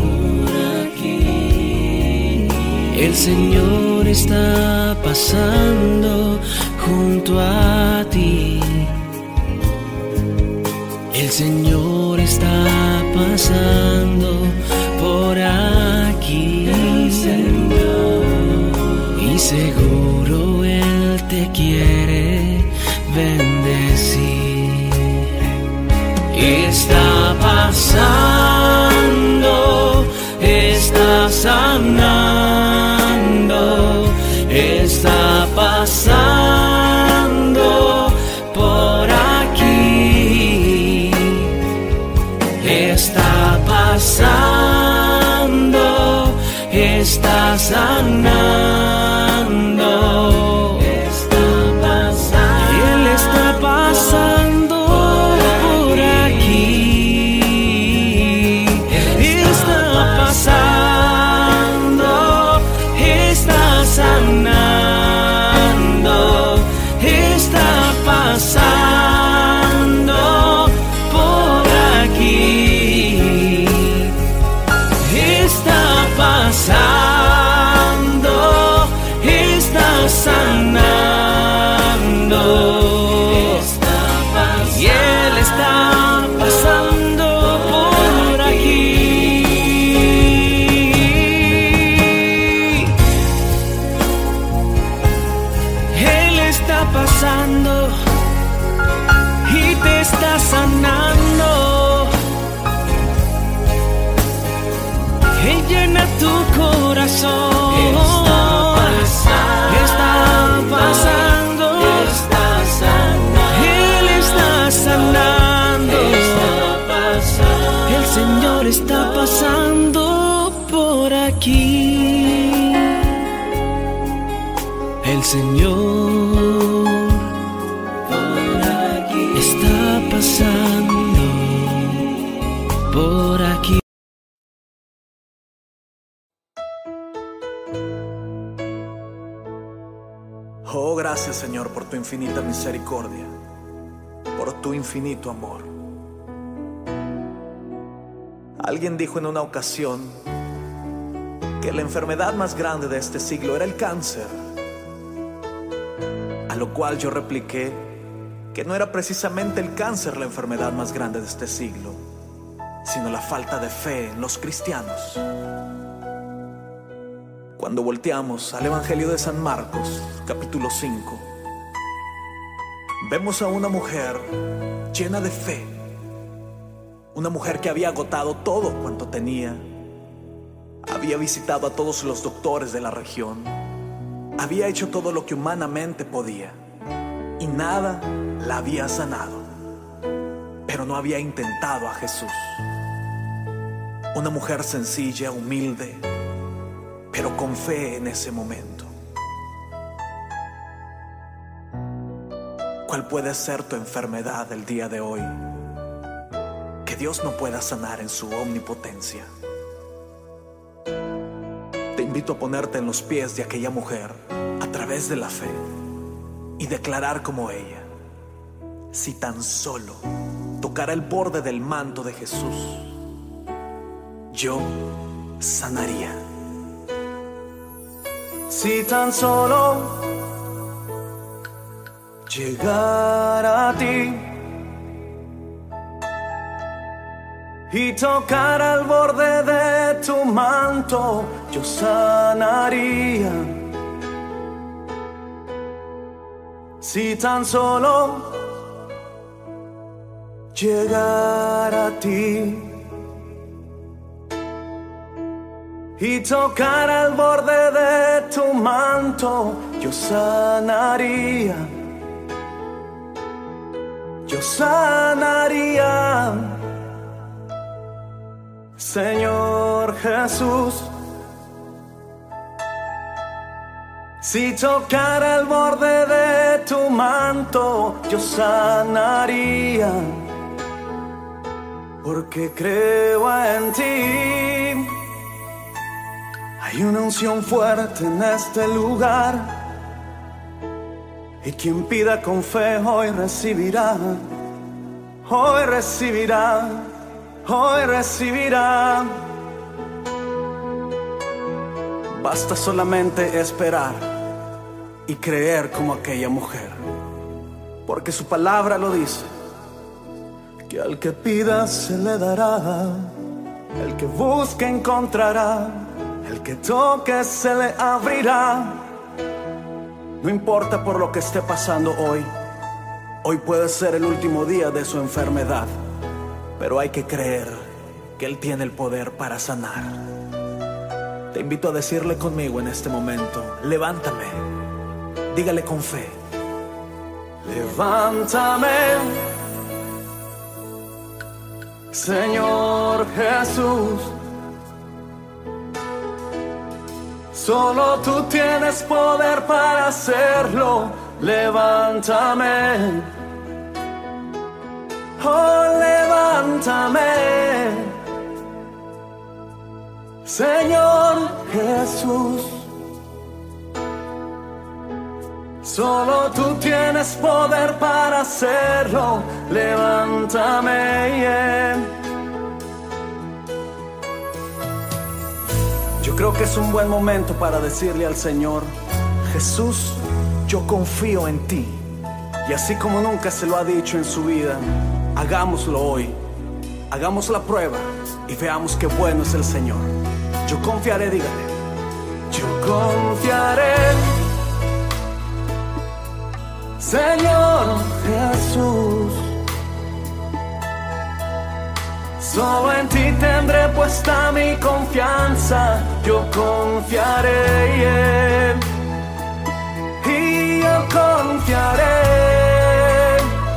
M: El Señor está pasando junto a ti. El Señor está pasando por aquí. Y seguro Él te quiere bendecir. Está pasando, está sanando, está pasando por aquí. Está pasando, está sanando, está pasando. Él está pasando por aquí. Está pasando, está sanando, está pasando por aquí. Está pasando, está sanando, y Él está pasando por aquí. Él está pasando y te está sanando. Él llena tu corazón. Está pasando, está sanando. Él está sanando. El Señor está pasando por aquí. El Señor está pasando por aquí.
D: Oh, gracias, Señor, por tu infinita misericordia, por tu infinito amor. Alguien dijo en una ocasión que la enfermedad más grande de este siglo era el cáncer, a lo cual yo repliqué que no era precisamente el cáncer la enfermedad más grande de este siglo, sino la falta de fe en los cristianos. Cuando volteamos al Evangelio de San Marcos, capítulo 5, vemos a una mujer llena de fe, una mujer que había agotado todo cuanto tenía, había visitado a todos los doctores de la región, había hecho todo lo que humanamente podía y nada la había sanado, pero no había intentado a Jesús. Una mujer sencilla, humilde, pero con fe en ese momento. ¿Cuál puede ser tu enfermedad el día de hoy que Dios no pueda sanar en su omnipotencia? Te invito a ponerte en los pies de aquella mujer a través de la fe y declarar como ella: si tan solo tocara el borde del manto de Jesús, yo sanaría.
E: Si tan solo llegara a ti y tocara el borde de tu manto, yo sanaría. Si tan solo llegara a ti y tocara el borde de tu manto, yo sanaría. Yo sanaría. Señor Jesús, si tocara el borde de tu manto, yo sanaría, porque creo en ti. Hay una unción fuerte en este lugar, y quien pida con fe hoy recibirá, hoy recibirá. hoy recibirá. Basta solamente esperar y creer como aquella mujer, porque su palabra lo dice, que al que pida se le dará, el que busque encontrará, el que toque se le abrirá. No importa por lo que esté pasando hoy, hoy puede ser el último día de su enfermedad, pero hay que creer que Él tiene el poder para sanar. Te invito a decirle conmigo en este momento: levántame. Dígale con fe: levántame, Señor Jesús. Solo tú tienes poder para hacerlo. Levántame, oh, levántame, Señor Jesús. Solo tú tienes poder para hacerlo. Levántame, yeah. Yo creo que es un buen momento para decirle al Señor: Jesús, yo confío en ti. Y así como nunca se lo ha dicho en su vida, hagámoslo hoy. Hagamos la prueba y veamos qué bueno es el Señor. Yo confiaré, dígale. Yo confiaré, Señor Jesús. Solo en ti tendré puesta mi confianza. Yo confiaré, yeah. Y yo confiaré,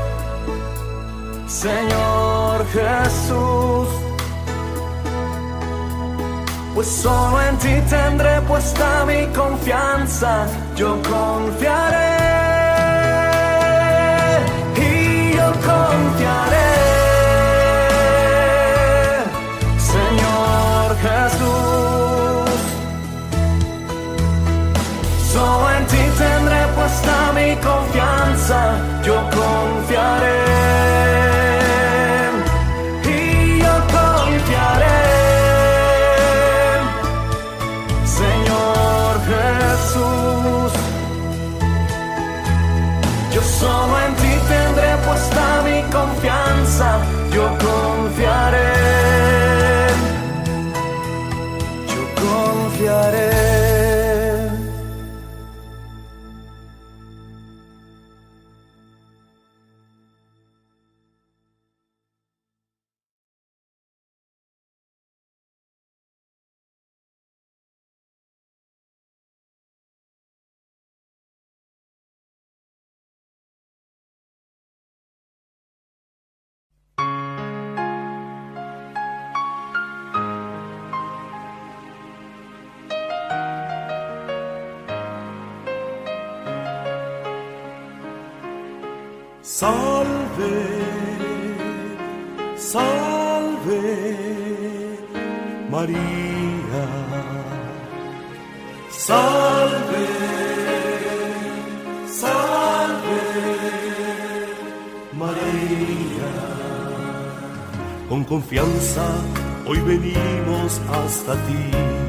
E: Señor Jesús. Pues solo en ti tendré puesta mi confianza. Yo confiaré y yo confiaré, Señor Jesús. Solo en ti tendré puesta mi confianza. Yo confiaré y yo confiaré, Señor Jesús. Yo solo en ti tendré puesta mi confianza. Yo confiaré, yo confiaré.
K: Salve, salve, María. Salve, salve, María. Con confianza hoy venimos hasta ti.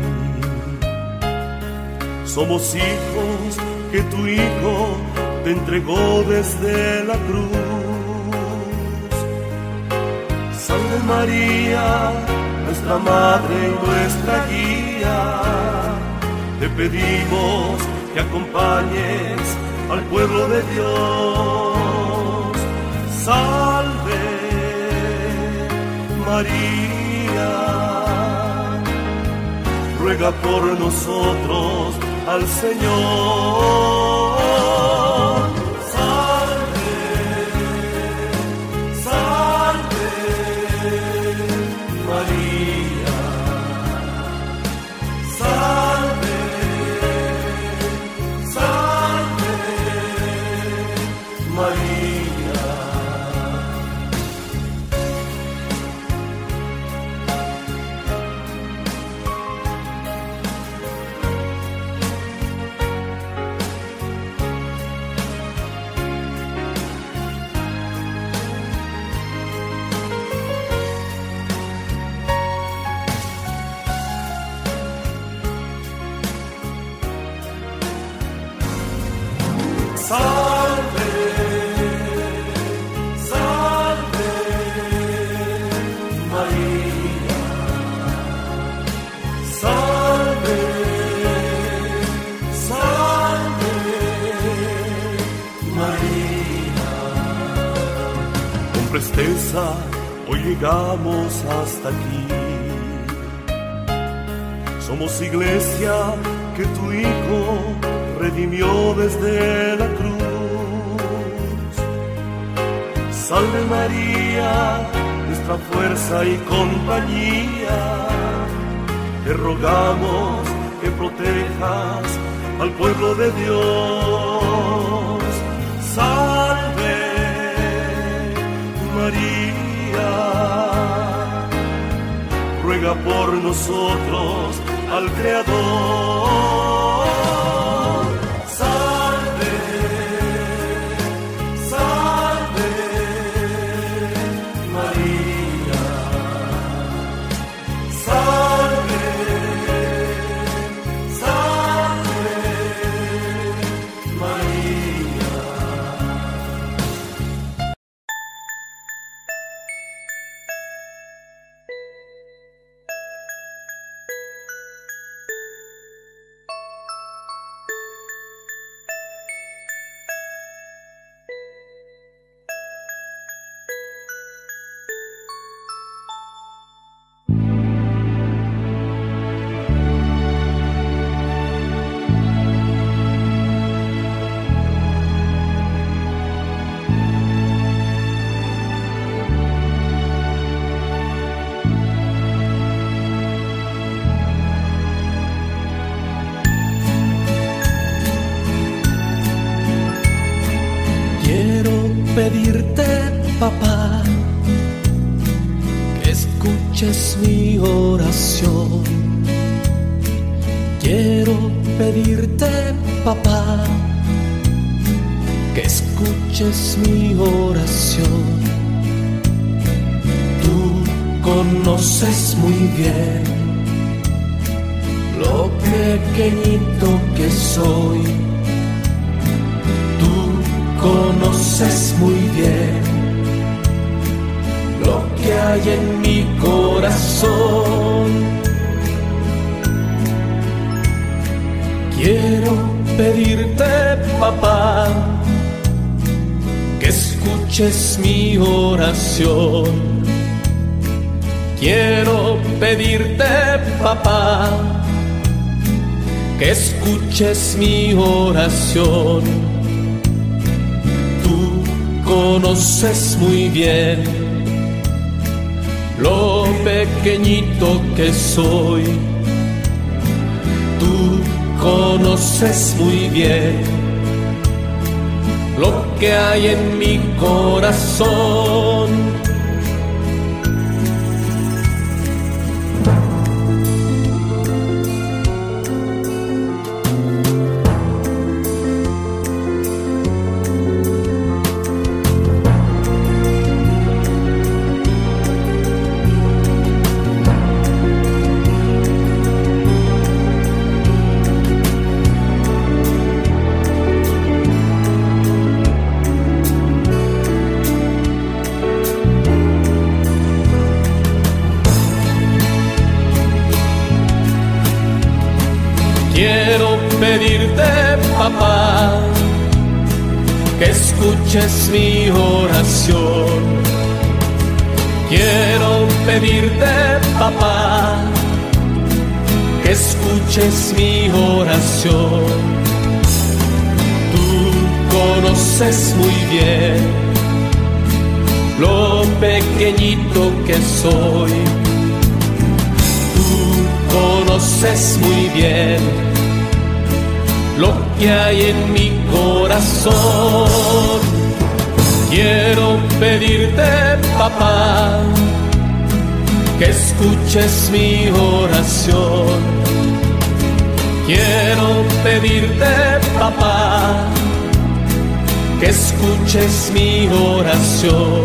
K: Somos hijos que tu Hijo te entregó desde la cruz. Salve María, nuestra madre y nuestra guía. Te pedimos que acompañes al pueblo de Dios. Salve María, ruega por nosotros al Señor. fuerza, hoy llegamos hasta aquí. Somos iglesia que tu Hijo redimió desde la cruz. Salve María, nuestra fuerza y compañía. Te rogamos que protejas al pueblo de Dios. Salve María, ruega por nosotros al Creador. Salve, salve María, salve, salve María.
A: Pedirte, papá, que escuches mi oración. Quiero pedirte, papá, que escuches mi oración. Tú conoces muy bien lo pequeñito que soy. Conoces muy bien lo que hay en mi corazón. Quiero pedirte, papá, que escuches mi oración. Quiero pedirte, papá, que escuches mi oración. Conoces muy bien lo pequeñito que soy. Tú conoces muy bien lo que hay en mi corazón. Quiero pedirte, papá, que escuches mi oración. Quiero pedirte, papá, que escuches mi oración. Tú conoces muy bien lo pequeñito que soy. Tú conoces muy bien lo que hay en mi corazón. Quiero pedirte, papá, que escuches mi oración. Quiero pedirte, papá, que escuches mi oración.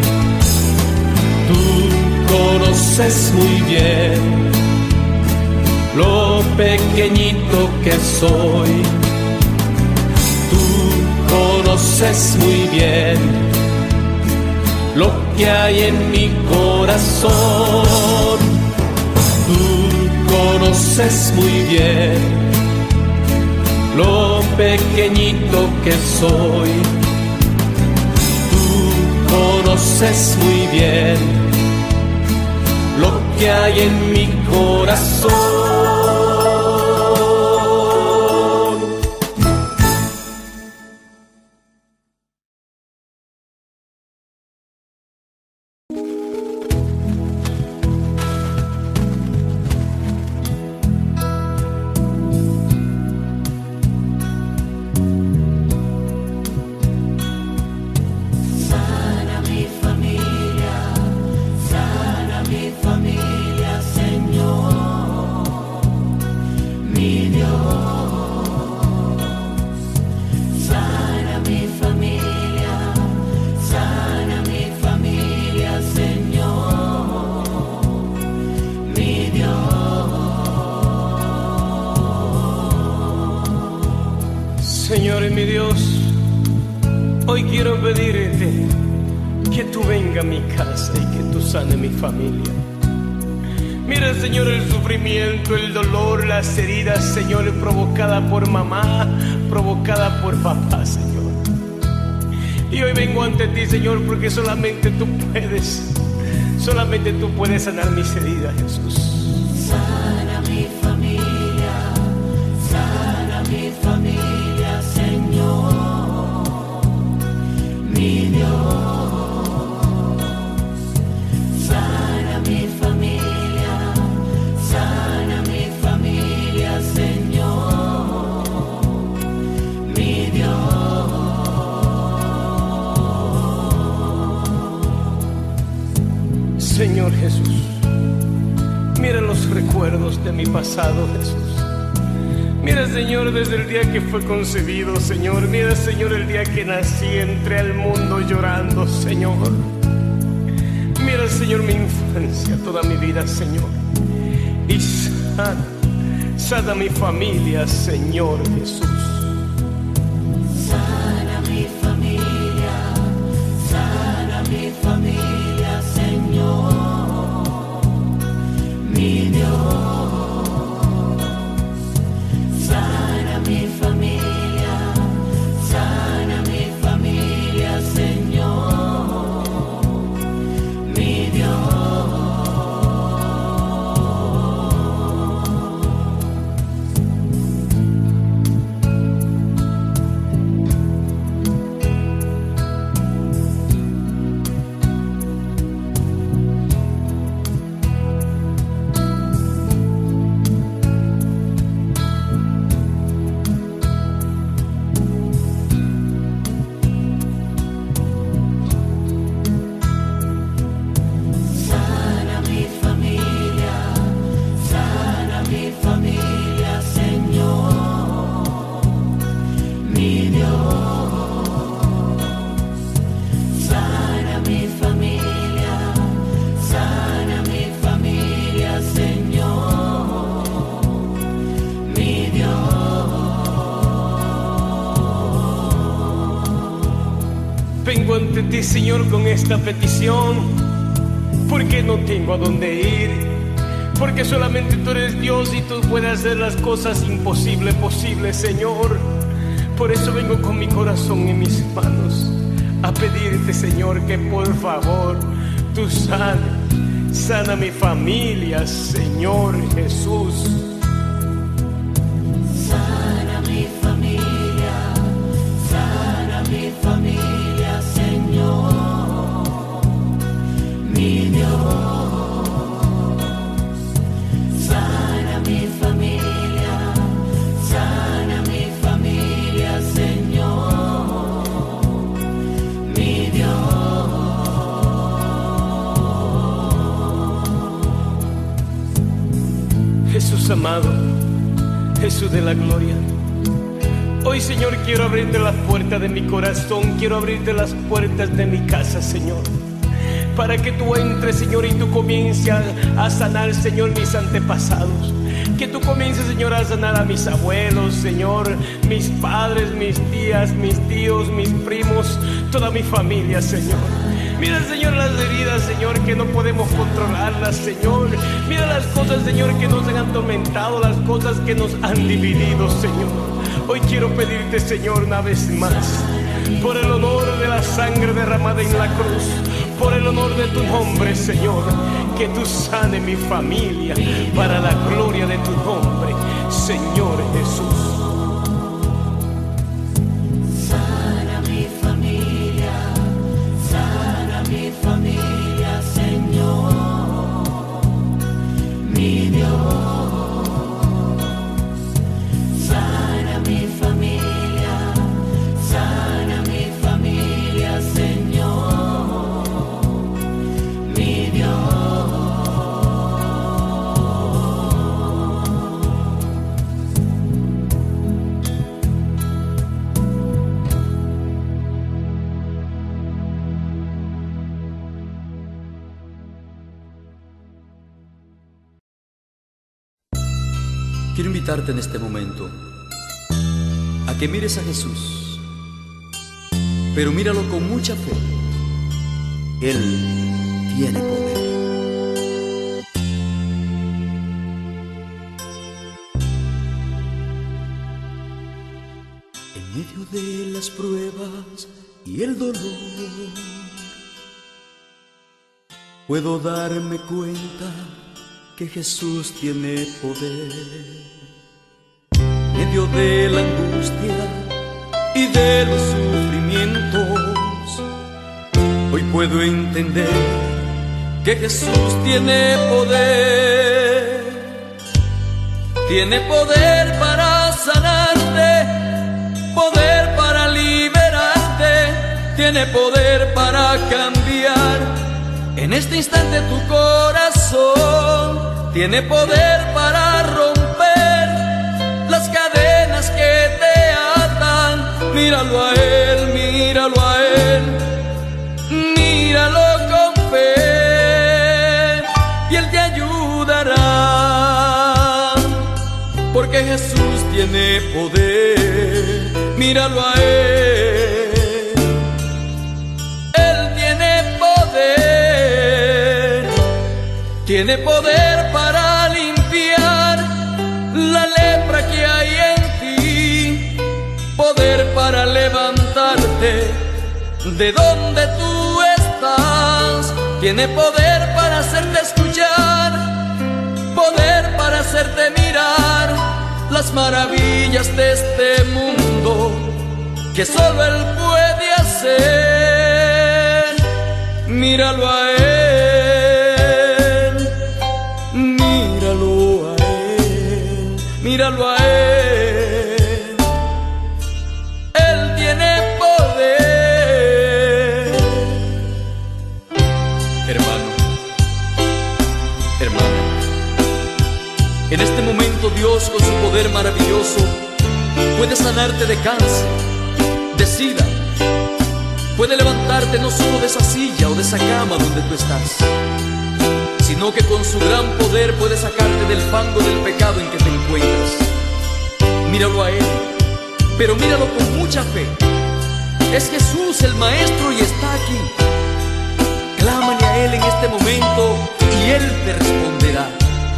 A: Tú conoces muy bien lo pequeñito que soy. Tú conoces muy bien lo que hay en mi corazón. Tú conoces muy bien lo pequeñito que soy. Tú conoces muy bien lo que hay en mi corazón.
N: Señor y mi Dios, hoy quiero pedirte que tú venga a mi casa y que tú sane mi familia. Mira, Señor, el sufrimiento, el dolor, las heridas, Señor, provocada por mamá, provocada por papá, Señor. Y hoy vengo ante ti, Señor, porque solamente tú puedes sanar mis heridas, Jesús.
H: Sana mi familia, Señor, mi Dios. Sana mi familia, Señor, mi Dios.
N: Señor Jesús, mira los recuerdos de mi pasado, Jesús. Mira, Señor, desde el día que fue concebido, Señor. Mira, Señor, el día que nací, entré al mundo llorando, Señor. Mira, Señor, mi infancia, toda mi vida, Señor. Y sana mi familia, Señor Jesús.
H: Sana mi familia, Señor, mi Dios. Sana mi familia, Señor, mi
N: Vengo ante ti, Señor, con esta petición, porque no tengo a dónde ir, porque solamente tú eres Dios y tú puedes hacer las cosas imposibles posibles, Señor. Por eso vengo con mi corazón en mis manos a pedirte, Señor, que por favor tú sana mi familia, Señor Jesús.
H: Sana mi familia, Señor, mi Dios. Sana mi familia, Señor, mi Dios.
N: Jesús amado, Jesús de la gloria, hoy, Señor, quiero abrirte las puertas de mi corazón, quiero abrirte las puertas de mi casa, Señor, para que tú entres, Señor, y tú comiences a sanar, Señor, mis antepasados. Que tú comiences, Señor, a sanar a mis abuelos, Señor, mis padres, mis tías, mis tíos, mis primos, toda mi familia, Señor. Mira, Señor, las heridas, Señor, que no podemos controlarlas, Señor. Mira las cosas, Señor, que nos han atormentado, las cosas que nos han dividido, Señor. Hoy quiero pedirte, Señor, una vez más, por el honor de la sangre derramada en la cruz, por el honor de tu nombre, Señor, que tú sane mi familia para la gloria de tu nombre, Señor Jesús.
H: Sana mi familia, Señor, mi Dios. Sana mi familia, Señor, mi Dios.
J: Quiero invitarte en este momento a que mires a Jesús, pero míralo con mucha fe. Él tiene poder. En medio de las pruebas y el dolor, puedo darme cuenta que Jesús tiene poder. En medio de la angustia y de los sufrimientos, hoy puedo entender que Jesús tiene poder. Tiene poder para sanarte, poder para liberarte, tiene poder para cambiar en este instante tu corazón, tiene poder para romper las cadenas que te atan. Míralo a Él, míralo a Él, míralo con fe y Él te ayudará, porque Jesús tiene poder. Míralo a Él. Tiene poder para limpiar la lepra que hay en ti, poder para levantarte de donde tú estás, tiene poder para hacerte escuchar, poder para hacerte mirar las maravillas de este mundo que solo Él puede hacer. Míralo a Él. Míralo a Él, Él tiene poder. Hermano, hermana, en este momento Dios con su poder maravilloso puede sanarte de cáncer, de sida, puede levantarte no solo de esa silla o de esa cama donde tú estás, sino que con su gran poder puede sacarte del fango del pecado en que te encuentras. Míralo a Él, pero míralo con mucha fe. Es Jesús el Maestro y está aquí. Clámale a Él en este momento y Él te responderá.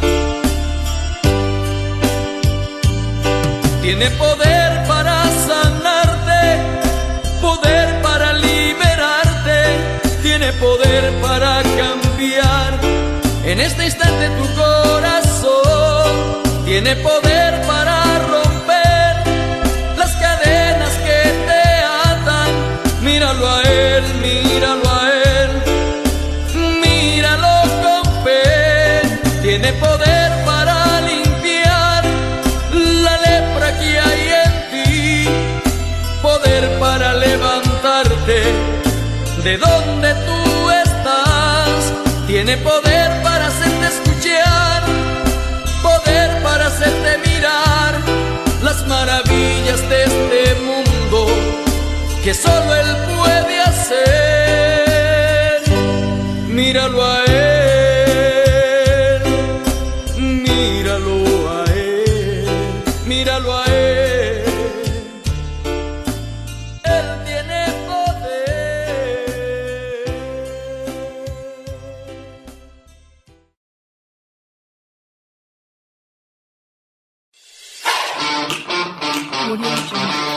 J: Tiene poder para sanarte, poder para liberarte, tiene poder para cambiar en este instante tu corazón, tiene poder para romper las cadenas que te atan. Míralo a Él, míralo a Él, míralo con fe. Tiene poder para limpiar la lepra que hay en ti, poder para levantarte de donde tú estás. Tiene poder para hacerte escuchar, poder para hacerte mirar las maravillas de este mundo que solo Él puede hacer. Míralo a Él, míralo a Él, míralo a Él.
O: Audio Jungle.